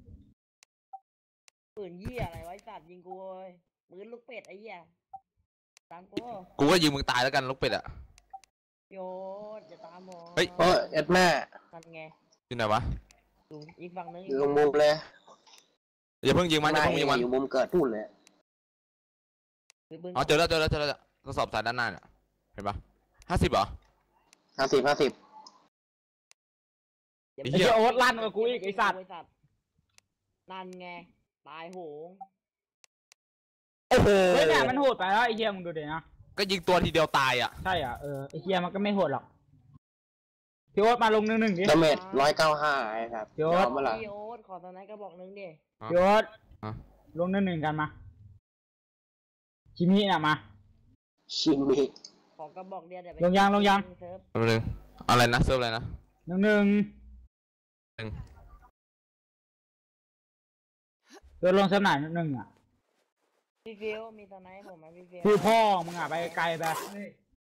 Speaker 3: ปืนเหี้ยอะไรไวะไอ้สัตว์ยิงกูเลยปืนลูกเป็ดไอ้เหี้ยตามกู
Speaker 5: กูก็ยิงมึงตายแล้วกันลูกเป็ดอ่ะ
Speaker 3: โยนจะตามผม
Speaker 5: เฮ้ย
Speaker 1: โอ้ยเอ็ดแม่
Speaker 3: นั่นไง
Speaker 5: อยู่ไหนวะ
Speaker 3: อยู่อีกฝั่งนึง
Speaker 1: อยู่ตรงมุมเลย
Speaker 5: อย่าเพิ่งยิงมันอย่าเพิ่งยิงมัน
Speaker 1: อยู่มุมเกิดพูดเลย
Speaker 3: คือปืน
Speaker 5: อ๋อเจอแล้วเจอแล้วเจอแล้วทดสอบสายด้านหน้าเนี่ยเห็นปะห้าสิบเหรอ
Speaker 1: ห้าสิบห้าสิบ
Speaker 3: อย่า
Speaker 5: ไอ้
Speaker 4: ไอ้
Speaker 5: เหี้
Speaker 4: เฮี
Speaker 5: ย
Speaker 4: ยโอ๊ตลั่นกับกูอีกไอ้สัตว์
Speaker 3: นั่นไงตายโหง
Speaker 5: โอ้โห
Speaker 4: เฮ้ยเนี่ยมันโหดไปแล้วไอ้เฮียมึงดูเดี๋ยวนะ
Speaker 5: ก็ยิงตัวทีเดียวตายอ่ะ
Speaker 4: ใช่อ่ะเออไอ้เฮียมันก็ไม่โหดหรอกพี่โอ๊ตมาลงหนึ่งหนึ่งดิ
Speaker 1: ดาเมจร้อยเก้าห้าครับ
Speaker 4: โย
Speaker 1: ย
Speaker 4: น
Speaker 1: อมเมื่อไหร่
Speaker 3: พี่โอ๊ตขอตอนนั้นก็บอกนึงดิ
Speaker 4: พี่โอ๊ต
Speaker 5: ฮะ
Speaker 4: ลงหนึ่งหนึ่งกันมาชิมิน่ะมา
Speaker 1: ชิมิ
Speaker 3: ขอกระบอกเดียวเดี๋ยวไป
Speaker 4: ลงยังลงยัง
Speaker 3: เซิร์ฟ
Speaker 5: แป๊บนึงอะไรนะเซิร์ฟอะไรนะ
Speaker 4: หนึ่งหนึ่ง
Speaker 5: หนึ่ง
Speaker 4: เดินลงสนามหนึ่งอ่ะ
Speaker 3: พี่ฟิวมีตอนไหนให้ผมไหมพี่ฟิว
Speaker 4: คือพ่อมึงอ่ะไปไกลไป
Speaker 3: ตอนไหน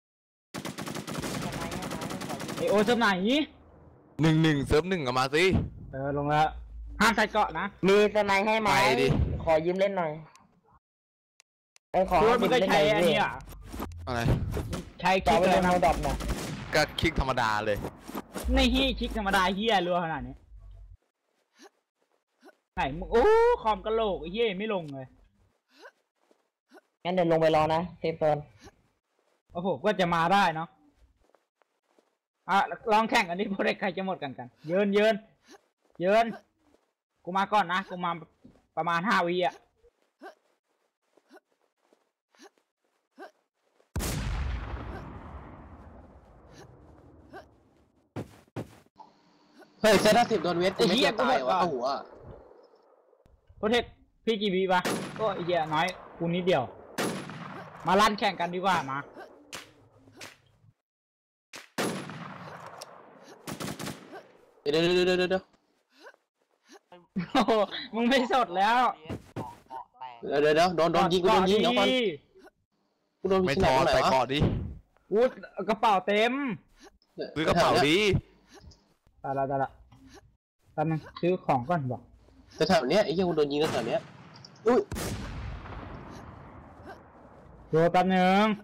Speaker 3: ให้ไหมขอ
Speaker 4: ไอโอสนามนี้
Speaker 5: หนึ่งหนึ่งเซิร์ฟหนึ่งเอามาสิ
Speaker 4: เออลงแล้วห้ามใส่เกาะนะ
Speaker 3: มีตอนไหนให้ไหม
Speaker 5: ไปดิ
Speaker 3: ขอยืมเล่นหน่อยไอ้ยขอ
Speaker 4: คือว่ามึงก็
Speaker 3: ยื
Speaker 4: ใช้
Speaker 3: เล่
Speaker 4: อัน
Speaker 3: ห
Speaker 4: นี้
Speaker 3: ย
Speaker 4: อ่ะ
Speaker 5: อะไร
Speaker 4: ใช้ค
Speaker 3: ต่
Speaker 4: ลิ
Speaker 3: อก ไป
Speaker 4: เล
Speaker 3: เลย
Speaker 4: ย
Speaker 3: นะ
Speaker 4: นะ
Speaker 3: ดอกนะ
Speaker 5: ก็คลิกธรรมดาเลย
Speaker 4: ในที่คลิกธรรมดาเฮียรัวขนาดนี้ไหนมึงโอ้คอมกระโหลกไอ้เฮียไม่ลงเลย
Speaker 3: งั้นเดี๋ยวลงไปรอนะเซฟโซน
Speaker 4: โอ้โหก็จะมาได้เนาะอ่ะลองแข่งกันดิโปรเจกต์ใครจะหมดกันกันเยินเยินเยินกูมาก่อนนะกูมาประมาณห้าวิอ่ะ
Speaker 1: เฮ้ยเซตห้าสิบโดนเวทกูไม่เกี่ยวตายวะเข้าหัว
Speaker 4: โปรเทคพี่กี่วิปะก็ไอ้เหี้ยน้อยกูนิดเดียว มาลั่นแข่งกันดีกว่ามา
Speaker 1: เดี๋ยวเดี๋ยวเดี๋ยวเดี๋ยว
Speaker 4: โอ้โหมึงไม่สดแล้ว
Speaker 1: เดี๋ยวเดี๋ยวโดนโดนยิงกูโดนยิงเดี๋ยวก่อนกูโดน
Speaker 5: ไม่
Speaker 1: ที่
Speaker 5: ท
Speaker 1: ไหน
Speaker 5: อ
Speaker 1: ตรงไหน
Speaker 5: ใส่
Speaker 1: วะ
Speaker 5: เกาะดิ
Speaker 4: อู้กระเป๋าเต็ม
Speaker 5: ซื้อกระเป๋าดิ
Speaker 4: ตายละตายละแป๊บนึงซื้อของก่อนบอก
Speaker 1: แต่แถวเนี้ยไอ้เหี้ยกูโดนยิงแถวเนี้ยอุ้ย
Speaker 4: ดูแป๊บนึง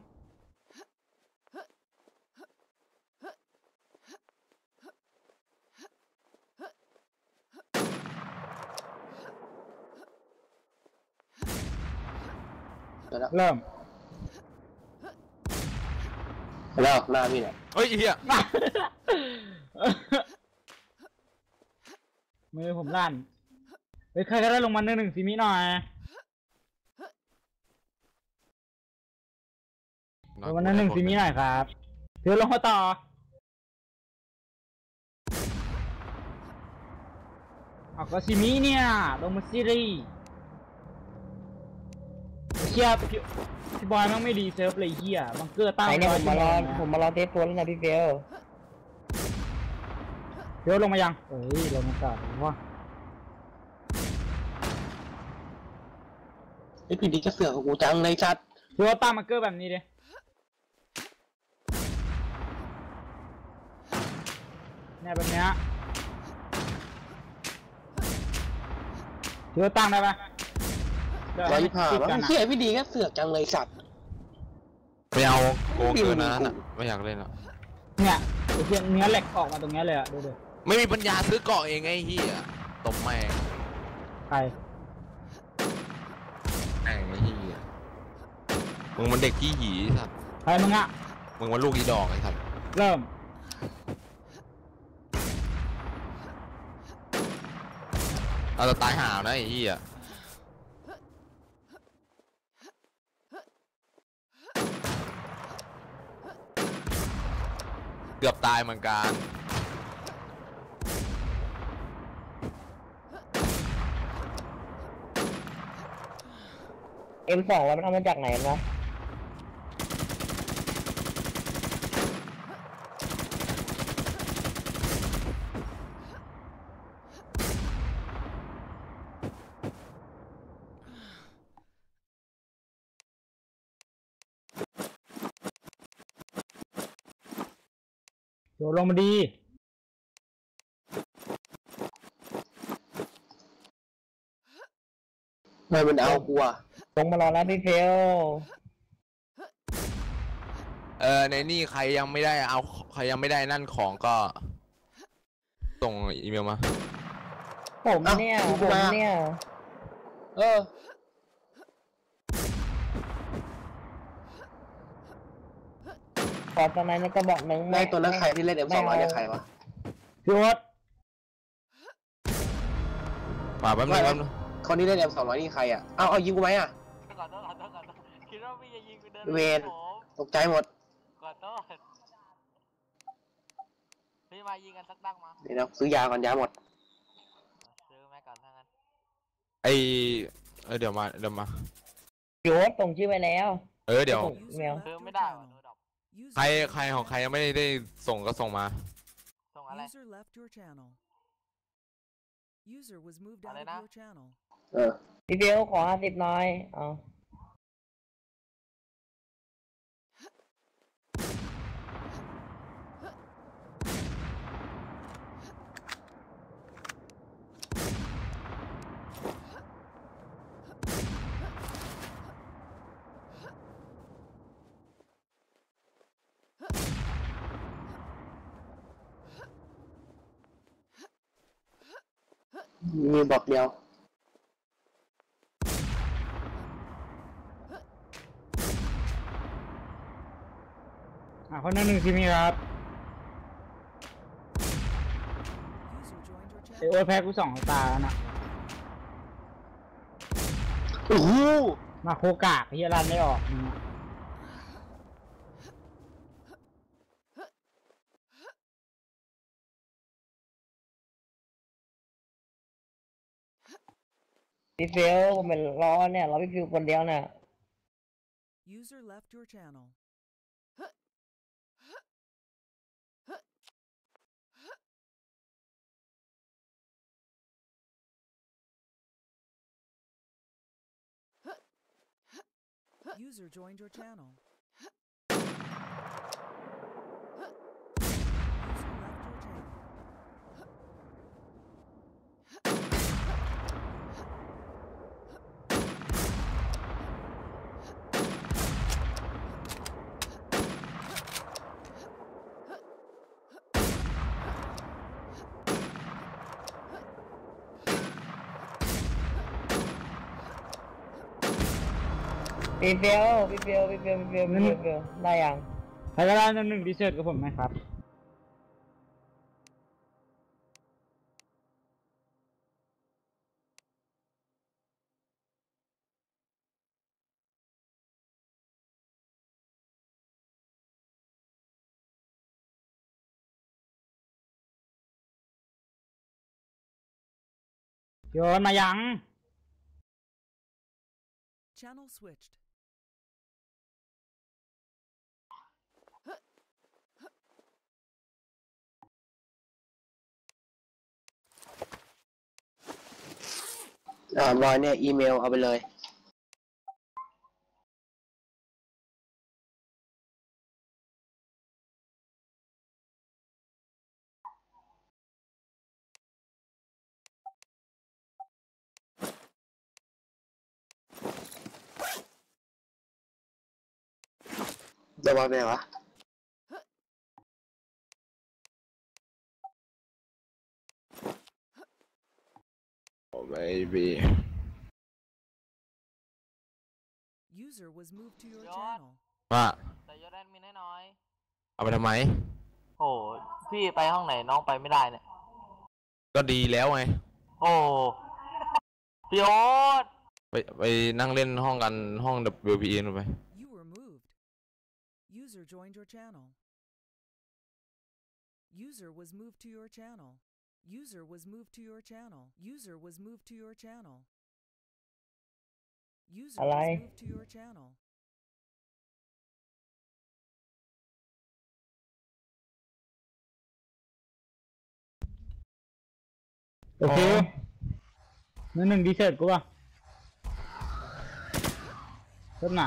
Speaker 1: เดี๋ยวแล้ว
Speaker 4: เริ่ม
Speaker 1: แล้วหน้าพี่เนี่ย
Speaker 5: เฮ้ยเฮีย
Speaker 4: มือผมลั่นเฮ้ยใครก็ได้ลงมาหนึ่งหนึ่งซีมิหน่อยลงมาหนึ่งหนึ่งซีมิหน่อยครับเดี๋ยวลงมาต่อเอาก็ซีมิเนี่ยลงมาซีรีส์เชียร์พี่พี่บอยมันไม่ดีเซิร์ฟเลยเฮียบังเกอร์ตั้ง
Speaker 3: ไหนเนี่ยผมมารอ
Speaker 4: นะ
Speaker 3: ผมมารอเทสตัวแล้วนะพี่เฟล
Speaker 4: เดี๋ยวลงมายังเอ้ยลงมาก่อนว่า
Speaker 1: ไอ้พี่ดีก็เสือกกับกูจังเลยชัด
Speaker 4: เดี๋ยวตั้งบังเกอร์แบบนี้ดิเนี่ยแบบเนี้ยเดี๋ยวตั้งได้ปะ
Speaker 1: ร้อยยี่สิบห้ามั้งเหี้ยพี่ดีก็เสือกจังเลยสัตว์
Speaker 5: ไม่เอาโกงเกินนะนั่นน่ะไม่อยากเล่นแล้ว
Speaker 4: เนี่ยไอ้เหี้ยเนื้อเหล็กออกมาตรงนี้เลยอ่ะดูดิ
Speaker 5: ไม่มีปัญญาซื้อเกาะเองไงเฮียตบแม่ง
Speaker 4: ใคร
Speaker 5: แม่งไอ้เฮียมึงมันเด็กขี้หีสัตว์
Speaker 4: ใครมึงอ่ะ
Speaker 5: มึงมันลูกอีดอกไอ้สัตว์
Speaker 4: เริ่ม
Speaker 5: เราจะตายห่าวนะไอ้เฮียเกือบตายเหมือนกัน
Speaker 3: เอ็มสองแล้วมันเอามาจากไหนวะ
Speaker 4: เดี๋ยวลงมาดี
Speaker 1: ไม่มันเอากูอ่ะ
Speaker 3: ลงมารอแล้วพี่เฟล
Speaker 5: เออในนี่ใครยังไม่ได้เอาใครยังไม่ได้นั่นของก็ส่งอีเมลมา
Speaker 3: ผมเนี่ยผมเนี่ย
Speaker 1: เออ
Speaker 3: ขอตอนนั้นก็บอกหนึ่ง
Speaker 1: ในตัวนั้นใครที่เล่นเอ็มสองร้อยเนี่ยใครวะ
Speaker 4: พี่โอ๊ต
Speaker 5: มาแป๊บนึงแป๊บนึง
Speaker 1: คนที่เล่นเอ็มสองร้อยนี่ใครอ่ะเอาเอายิงกูไหมอ่ะ
Speaker 14: ขอโทษขอโทษขอโทษคิดว่าพี่จะยิงกูเดิน
Speaker 1: เวรตกใจหมด
Speaker 14: ขอโทษพี่มายิงกันสักดังมา
Speaker 1: เดี๋ยวซื้อยาก่อนยาหมด
Speaker 14: ซื้อแม่ก่อนถ้างั้น
Speaker 5: ไอเออเดี๋ยวมาเดี๋ยวมา
Speaker 3: โยศส่งชื่อไปแล้ว
Speaker 5: เออเดี๋ยว
Speaker 3: แมว
Speaker 14: ซื้อไม่ได้ว่ะโดดอก
Speaker 5: ใครใครของใครยังไม่ได้ส่งก็ส่งมา
Speaker 14: ส่งอะไร
Speaker 2: User left your channel. User was moved out
Speaker 14: อะไร
Speaker 2: of
Speaker 14: นะ
Speaker 2: your channel.
Speaker 1: เออ
Speaker 3: พี่เฟลขอห้าสิบน้อยเอา
Speaker 1: มีบอกเดียว
Speaker 4: อ่ะคนนั้นหนึ่งซีมิครับไอโอ๊ตแพ้กูสองตาแล้วนะ
Speaker 1: โอ้โห
Speaker 4: มาโคกากเฮียรันไม่ออกมึงอะ
Speaker 3: พี่เฟลผมเป็นรอเนี่ยรอพี่ฟิวคนเดียวเนี่ย
Speaker 2: User left your channel. User joined your channel.
Speaker 3: พี่เปียวพี่เปียวพี่เปียวพี่เปียวพี่เปียวพี่เปียวได้ยัง
Speaker 4: ใครก็ได้หนึ่งดีเซอร์กับผมไหมครับโยนมายัง
Speaker 2: Channel switched.
Speaker 1: อ่าบอยเนี่ยอีเมลเอาไปเลยจะบอยไปไหนวะ
Speaker 5: โอ้ baby
Speaker 2: User was moved to your channel.
Speaker 5: ว่า
Speaker 14: แต่ยศแอดมินให้หน่อย
Speaker 5: เอาไปทำไม
Speaker 14: โอ้พี่ไปห้องไหนน้องไปไม่ได้เนี่ย
Speaker 5: ก็ดีแล้วไง
Speaker 14: โอ้พี่โอ๊ต
Speaker 5: ไปไปนั่งเล่นห้องกันห้อง ดับเบิลยู พี อี นู่นไป
Speaker 2: You were moved. User joined your channel. User was moved to your channel. User was moved to your channel. User was moved to your channel. User was moved to your channel.
Speaker 4: โอเคนั่นหนึ่งดีเซอร์กูป่ะเพิ่มหนา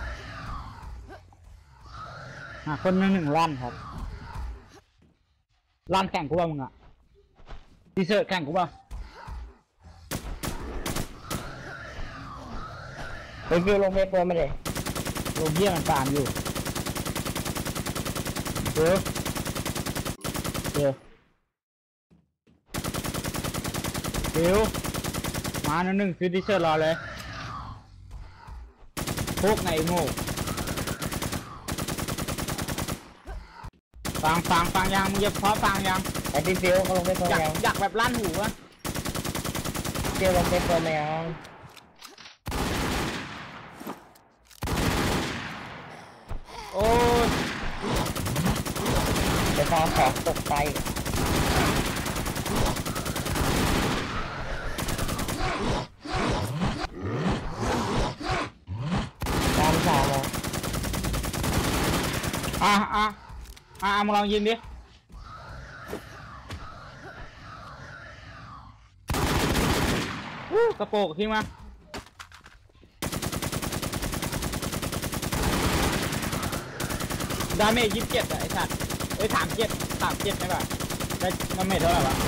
Speaker 4: หาคนหนึ่งหนึ่งล้านครับล้านแข่งกูป่ะมึงอะดีเซอร์แข่งกูป่ะ
Speaker 3: ไปฟิวลงเพจตัวไม่ได้
Speaker 4: ลงเยี่ยมันตามอยู่เดี๋ยวเดี๋ยวเดี๋ยวมาหนึ่งหนึ่งซื้อดีเซอร์รอเลยพวกไหนโง่ฟังฟังฟังยังมึงจะพอฟังยัง
Speaker 3: ไอ้พี่ฟิวเขาลงเพจตัว
Speaker 4: อยาก
Speaker 3: ยัง
Speaker 4: อยากแบบลั่นหูวะ
Speaker 3: ฟิวลงเพจตัวไม่ยัง
Speaker 4: โอ้ย
Speaker 3: จะพอของตกไปตามสามอ่ะ
Speaker 4: อ่ะอ่ะอ่ะมึงลองยิงดิวู้กระโปรงทิ้งมาดาเมจยี่สิบเจ็ดอะไอ้สัตว์เอ้ยสามเจ็ดสามเจ็ดใช่ป่ะได้ดาเมจเท่าไหร่วะ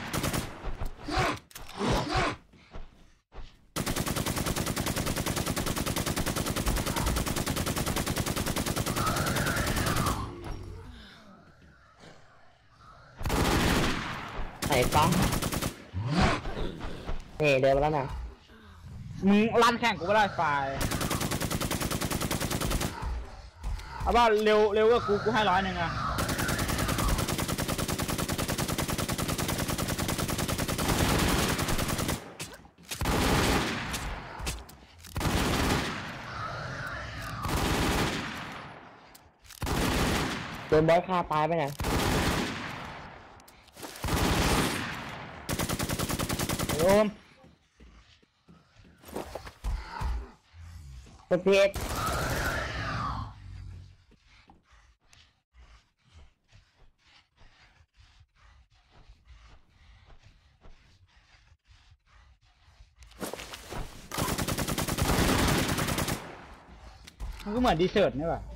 Speaker 3: ไหนป้องนี่เดินมาแล้วนะ
Speaker 4: มึงลั่นแข่งกูไม่ได้ไฟเอาว่าเร็วเร็วก็กูกูให้ร้อยหนึ่งอะ
Speaker 3: โดนบอสฆ่าตายไปไหน
Speaker 4: โอม
Speaker 3: กดพีเอส
Speaker 4: มันก็เหมือนดีเซิร์ตนี่แหละ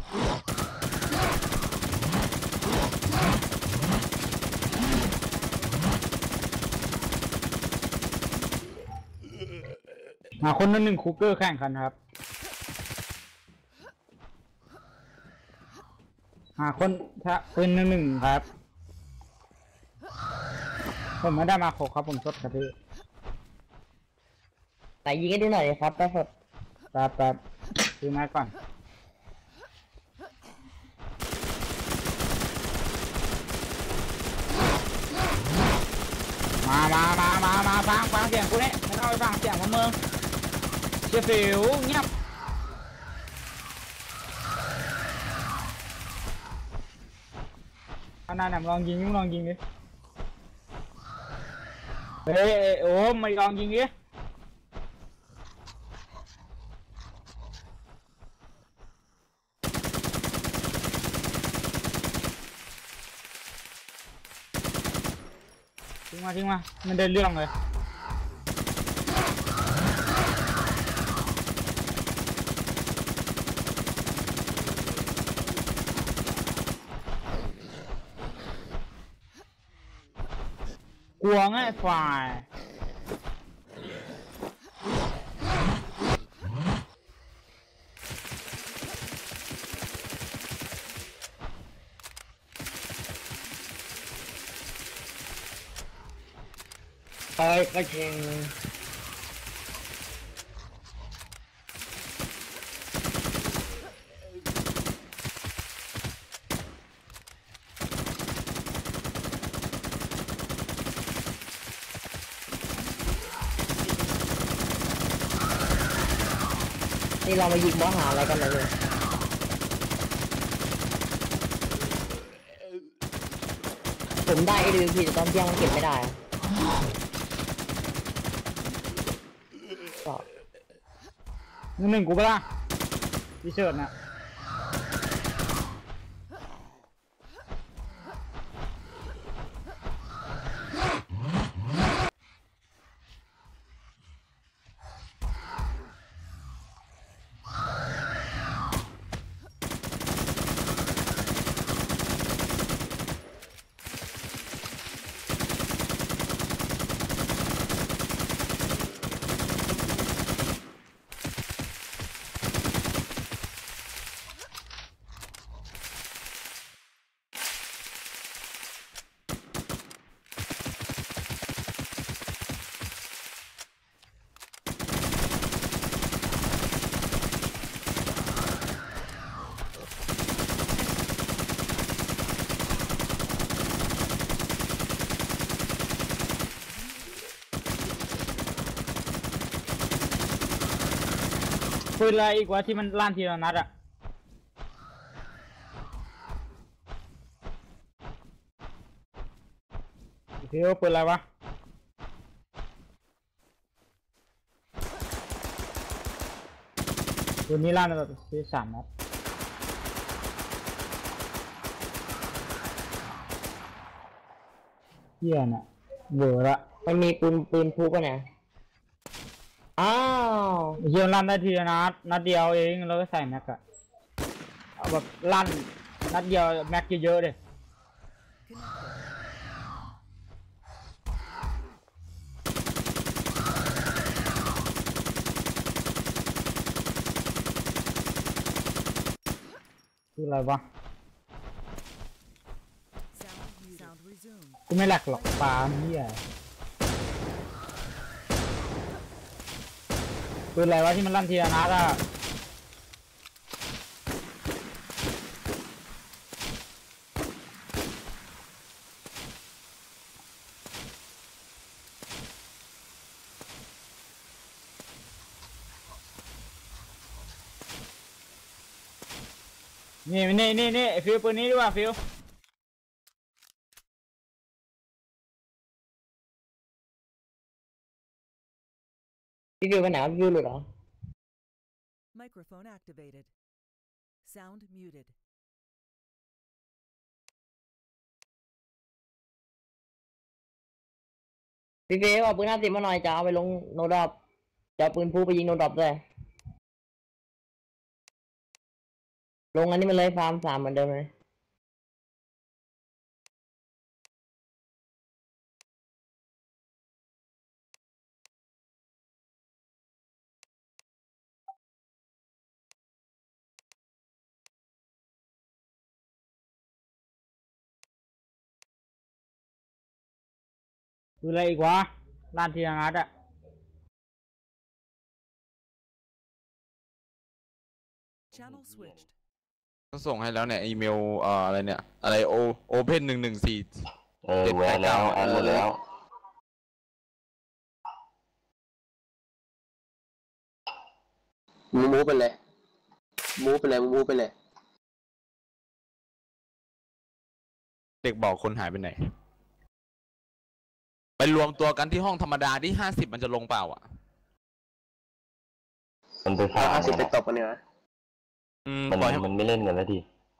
Speaker 4: หาคนนั้นหนึ่งคูเกอร์แข่งกันครับหาคนถ้าเป็นหนึ่งหนึ่งครับผมไม่ได้มาโคครับผมสดครับพี่แต่ยิงให้ดูหน่อยครับแป๊บแป๊บแป๊บดูมาก่อนมามามามามาฟังฟังเสียงกูเนี่ยไม่ต้องไปฟังเสียงของมึงเชี่ยฟิวเงียบอันนั้นลองยิงลองยิงดิเฮ้ยโอ้ไม่ลองยิงดิทิ้งมาทิ้งมามันเดินเรื่องเลยกลัวง่ายฝ่ายไปไปเก่งนี่เรามายิงบอสหาอะไรกันเลยผมได้ไอ้ดูพี่แต่ตอนเที่ยงมันเก็บไม่ได้หนึ่งหนึ่งกูไปละดีเชิร์ตนะปืนอะไรอีกวะที่มันลั่นทีละนัดอะเฮ้ยปืนอะไรวะปืนนี้ลั่นแบบที่สามนัดเหี้ยน่ะเบื่อละมันมีปืนปืนพุกป่ะเนี่ยอ้าวเยี่ยมลั่นได้ทีละนัดนัดเดียวเองแล้วก็ใส่แม็กอะเอาแบบลั่นนัดเดียวแม็กเยอะๆเลยคืออะไรวะกูไม่หลักหรอกปลาเหี้ยปืนอะไรวะที่มันลั่นทีละนัดอ่ะนี่นี่นี่นี่ฟิวปืนนี้ดีกว่าฟิวพี่ฟิวไปไหนพี่ฟิวหลุดเหรอ
Speaker 2: Microphone activated. Sound muted.
Speaker 3: พี่ฟิวเอาปืนห้าสิบมาหน่อยจะเอาไปลงโนดรอปจะเอาปืนพูไปยิงโนดรอปด้วยลงอันนี้มันเลยฟาร์มสามเหมือนเดิมเลย
Speaker 4: คืออะไรอีกวะร้านที่งัดอะ
Speaker 2: Channel switched.
Speaker 5: ก็ส่งให้แล้วเนี่ยอีเมลเอ่ออะไรเนี่ยอะไรโอโอเพนหนึ่งหนึ่งสี่
Speaker 1: เออแวะแล้วแอนหมดแล้วมูมูไปเลยมูไปเลยมูไปเลย
Speaker 5: เด็กบอกคนหายไปไหนไปรวมตัวกันที่ห้องธรรมดาที่ห้าสิบมันจะลงเปล่าอ่ะ
Speaker 1: มันไปฟาร์มห้าสิบไปตบกันเนี่ยมันมันไม่เล่นกันแล้วที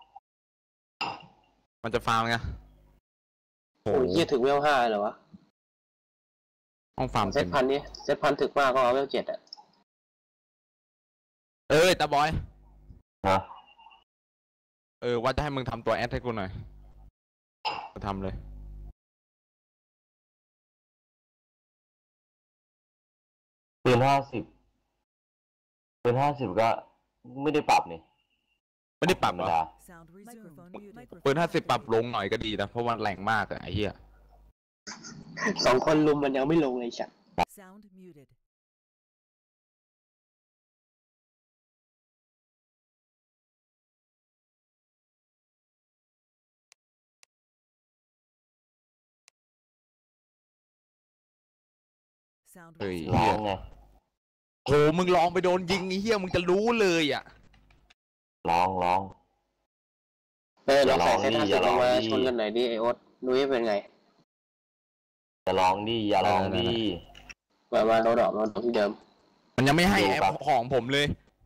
Speaker 5: มันจะฟาร์มไง
Speaker 1: โอ้ยยี่ถึงเวลห้าเหรอวะ
Speaker 5: ห้องฟาร์ม
Speaker 1: เซตพันนี้เซตพันถึกมากก็เอาเวลเจ็ดอ่ะ
Speaker 5: เอ้ยตาบอย
Speaker 1: ฮะ
Speaker 5: เออว่าจะให้มึงทำตัวแอดให้กูหน่อยทำเลย
Speaker 1: ปืนห้าสิบปืนห้าสิบก็ไม่ได้ปรับนี่
Speaker 5: ไม่ได้ปรับเหรอปืนห้าสิบปรับลงหน่อยก็ดีนะเพราะมันแรงมากอะไอ้เหี้ย
Speaker 1: สองคนลุมมันยังไม่ลงเลยฉัน
Speaker 5: เฮ้ยร้องไงโหมึงลองไปโดนยิงไอ้เหี้ยมึงจะรู้เลยอ่ะ
Speaker 1: ร้องร้องเออเราใส่เซตห้าสิบลงมาชนกันหน่อยดิไอโอ๊ตนุ้ยเป็นไงจะร้องดิอย่าร้องดิแบบว่าเราดอกเราดอกที่เดิม
Speaker 5: มันยังไม่ให้แอปของผมเลย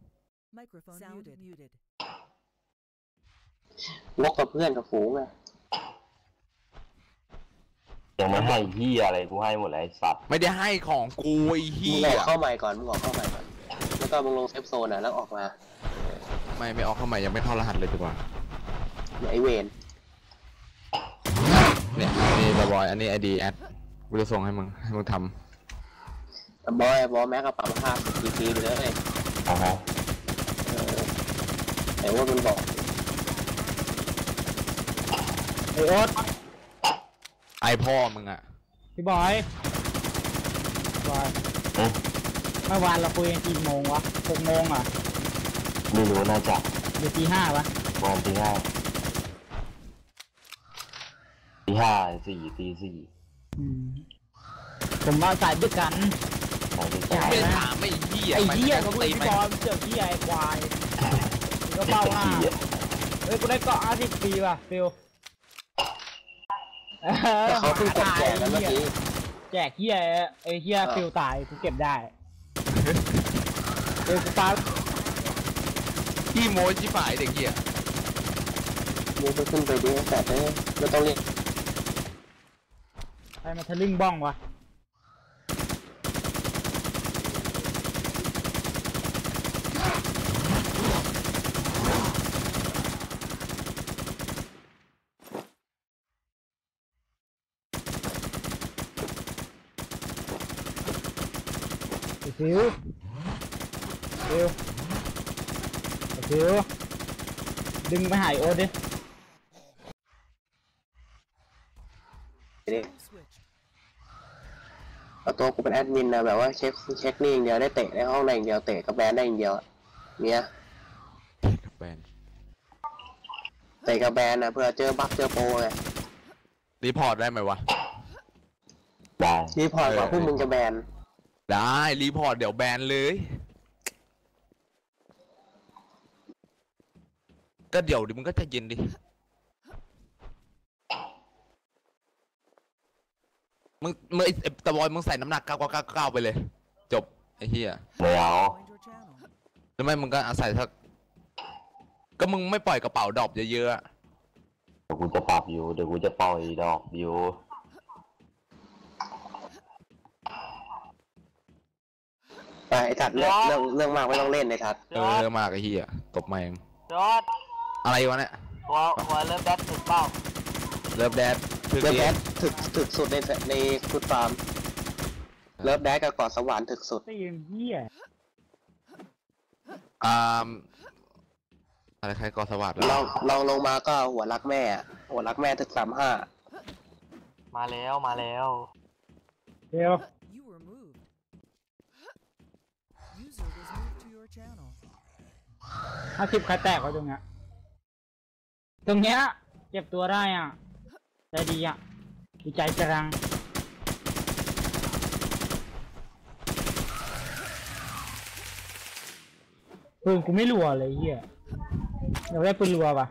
Speaker 1: วกกับเพื่อนกับฝูงไงยังไม่ให้เหี้ยอะไรกูให้หมดเลยสัตว์
Speaker 5: ไม่ได้ให้ของกูไอ้เหี้ย
Speaker 1: มึงออกเข้าใหม่ก่อนมึงออกเข้าใหม่ก่อนแล้วก็มึงลงเซฟโซนอ่ะแล้วออกมา
Speaker 5: ไม่ไม่ออกเข้าใหม่ยังไม่เข้ารหัสเลยดีกว่า
Speaker 1: ไอเวน
Speaker 5: เนี่ยนี่บอยอันนี้ไอดีแอดกูจะส่งให้มึงให้มึงท
Speaker 1: ำบอยบอยแม็กก็ปรับค่าสิบปีไปเลยอ๋อแต่ว่ามันบอก
Speaker 4: ไอโอ๊ต
Speaker 5: ไอพ่อมึงอ่ะ
Speaker 4: พี่บอยบอยเมื่อวานเราคุยกันกี่โมงวะหกโมงอ่ะ
Speaker 1: ไม่รู้น่าจะ
Speaker 4: หรือตีห้าวะ
Speaker 1: วันตีห้าตีห้าสี่ตีสี่
Speaker 4: ผมว่าสายด้วยกัน
Speaker 5: ไม่ถามไม่เหี้ย
Speaker 4: ไอ้เหี้ยเขาพี่บอยเจอเหี้ยไอ้ควายก็เป้าห้าเฮ้ยกูได้เกาะห้าสิบปีว่ะฟิล
Speaker 1: เขาเพิ่งกดแจกแล้วเมื่อกี้
Speaker 4: แจกเหี้ยไอ้เหี้ยฟิลตายกูเก็บได้เออกูปา
Speaker 5: ขี้โม้ชิฝ่ายเด็กเหี้ย
Speaker 1: โม้ไปขึ้นไปดิแต่ไม่ต้องเรียก
Speaker 4: ใครมาทะลึ่งบ้องวะฟิวฟิวฟิวดึงไปหายโอ๊ตดิ
Speaker 1: เอาตัวกูเป็นแอดมินนะแบบว่าเช็คเช็คนี่อย่างเดียวได้เตะในห้องได้อย่างเดียวเตะกับแบนได้อย่างเดียวเนี้ย
Speaker 5: แบน
Speaker 1: เตะกับแบนนะเพื่อเจอบัฟเจอโปรไง
Speaker 5: รีพอร์ตได้ไหมวะ
Speaker 1: ได้รีพอร์ตกว่าพวกมึงจะแบน
Speaker 5: ได้รีพอร์ตเดี๋ยวแบนเลยก็เดี๋ยวดิมึงก็จะเย็นดิมึงมึงไอ้ตะบอยมึงใส่น้ำหนักเก้าเก้าเก้าเก้าไปเลยจบไอ้เหี้ย
Speaker 1: ไม่เอา
Speaker 5: แล้วไม่มึงก็อาศัยสักก็มึงไม่ปล่อยกระเป๋าดอกเยอะๆเ
Speaker 1: ดี๋ยวกูจะปรับอยู่เดี๋ยวกูจะปล่อยดอกอยู่ไปไอ้ทัดเรื่องเรื่องเรื่องมากไม่ต้องเล่นไอ้ทัด
Speaker 5: เออเรื่องมากไอ้เหี้ยตบแมง
Speaker 14: จอด
Speaker 5: อะไรวะเนี่ย
Speaker 14: หัวหัวเริ่มแดดถึกเป้า
Speaker 5: เลิฟแดดถึก
Speaker 1: เลิฟ
Speaker 5: ดี
Speaker 1: แดดถึกถึกสุดในในฟุตฟาร์มเลิฟแดดกับเกาะสวรรค์ถึกสุด
Speaker 4: ตีนเหี้ย
Speaker 5: อ่าอะไรใครกอสวัสดิ์
Speaker 1: ลองลองลงมาก็หัวรักแม่อะหัวรักแม่ถึกสามห้า
Speaker 14: มาแล้วมาแล้ว
Speaker 4: เดี๋ยว
Speaker 2: You were moved. User was moved to your channel.
Speaker 4: ห้าสิบใครแตกวะตรงเนี้ยตรงเนี้ยเก็บตัวได้อ่ะใจดีอ่ะดีใจจังปืนกูไม่รัวเลยเฮียเดี๋ยวได้ปืนรัวป่ะ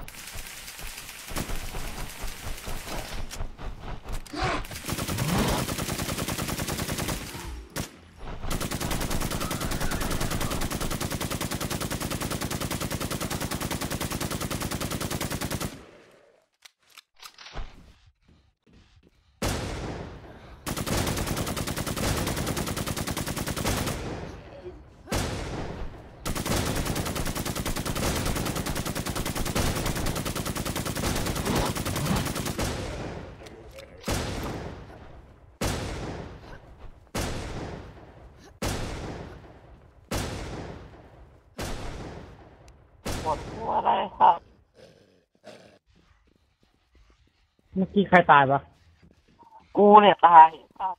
Speaker 14: หมดหัวอะไรครับ
Speaker 4: เมื่อกี้ใครตายปะ
Speaker 14: กูเนี่ยตายครับ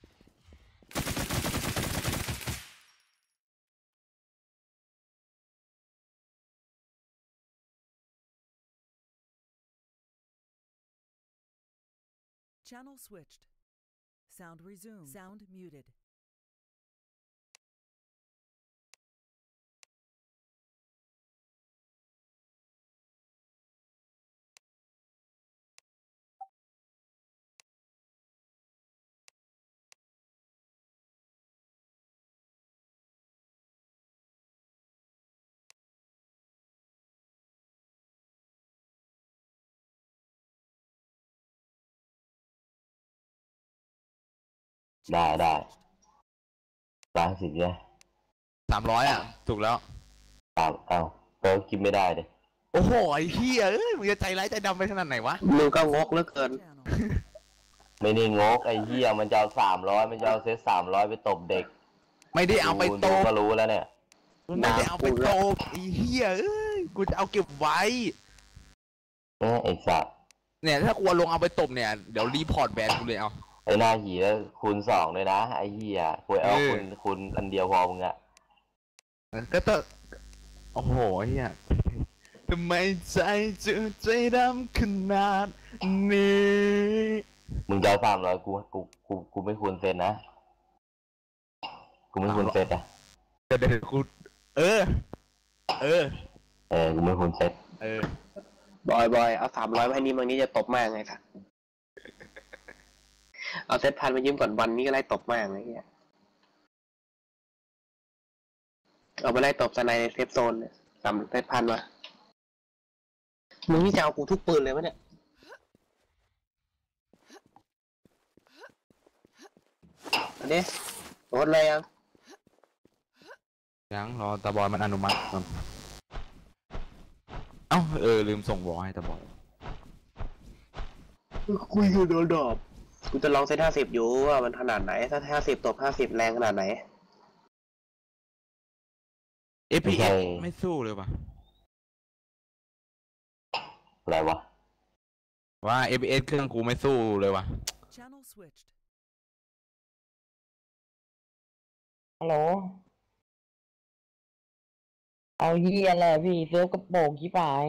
Speaker 2: Channel switched. Sound resumed. Sound muted.
Speaker 1: ได้ได้สามสิบเนี่ย
Speaker 5: สามร้อยอ่ะถูกแล้ว
Speaker 1: สามเอ้าก็กินไม่ได้เลย
Speaker 5: โอ้โหไอ้เหี้ยเอ้ยมึงจะใจร้ายใจดำไปขนาดไหนวะ
Speaker 1: มึงก็งกเหลือเกิน ไม่ได้งกไอ้เหี้ยมันจะเอาสามร้อยมันจะเอาเซตสามร้อยไปตบเด็ก
Speaker 5: ไม่ได้เอาไปโต
Speaker 1: ดูก็รู้แล้วเนี่ย
Speaker 5: ไม่ได้เอาไปโตไอ้เหี้ยเอ้ยกูจะเอาเก็บไว้
Speaker 1: เออไอ้สัตว์
Speaker 5: เนี่ยถ้ากูลงเอาไปตบเนี่ยเดี๋ยวรีพอร์ตแบนกูเลยเอา
Speaker 1: ไอ้หน้าหีแล้วคูณสองเลยนะไอ้เหี้ยคุยเอา
Speaker 5: เออ
Speaker 1: คูณคูณอันเดียวพอมึงอะ
Speaker 5: ก็ต้องโอ้โหเหี้ยทำไมใจจะใจดำขนาดนี้
Speaker 1: มึงจะเอาสามร้อยกูกูกูกูไม่คูณเซตนะกูไม่คูณเซตอะ
Speaker 5: เดี๋ยวเดี๋ยวกูเออเออ
Speaker 1: เออกูไม่คูณเซต
Speaker 5: เออ
Speaker 1: บอยบอยเอาสามร้อยมาให้นี่มึงนี่จะตบมากไงค่ะเอาเซตพันมายืมก่อนวันนี้ก็ไล่ตบมากอะไรเงี้ยเอาไปไล่ตบสไนในเซฟโซนเนี่ยสามเซตพันมามึงนี่จะเอากูทุกปืนเลยวะเนี่ยอันนี้รถอะไรยัง
Speaker 5: ยังรอตาบอยมันอนุมัติก่อนเอ้าเออลืมส่งบอยให้ตาบอย
Speaker 1: คุยกันโดนดอบกูจะลองเซตห้าสิบอยู่ว่ามันขนาดไหนถ้าห้าสิบตบห้าสิบแรงขนาดไหน
Speaker 5: เอฟพีเอสไม่สู้เลยป่ะ
Speaker 1: อะไรวะ
Speaker 5: ว่า เอฟพีเอสเครื่องกูไม่สู้เลยว่ะ
Speaker 2: Channel switched.
Speaker 3: ฮัลโหลเอาเฮียอะไรพี่เซิร์ฟกระโปรงขี้ปาย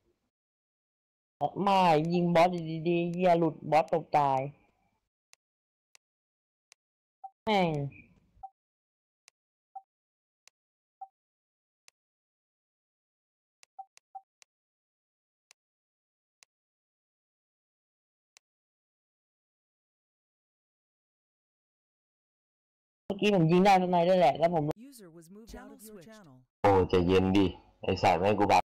Speaker 3: ไม่ยิงบอสดีๆเฮียหลุดบอสตกตายแม่งเมื่อกี้ผมยิงได้ข้างในด้วยแหละแล้วผม
Speaker 2: User was moved out of your channel.
Speaker 1: โอ้ใจเย็นดิไอ้สายไม่ให้กูบั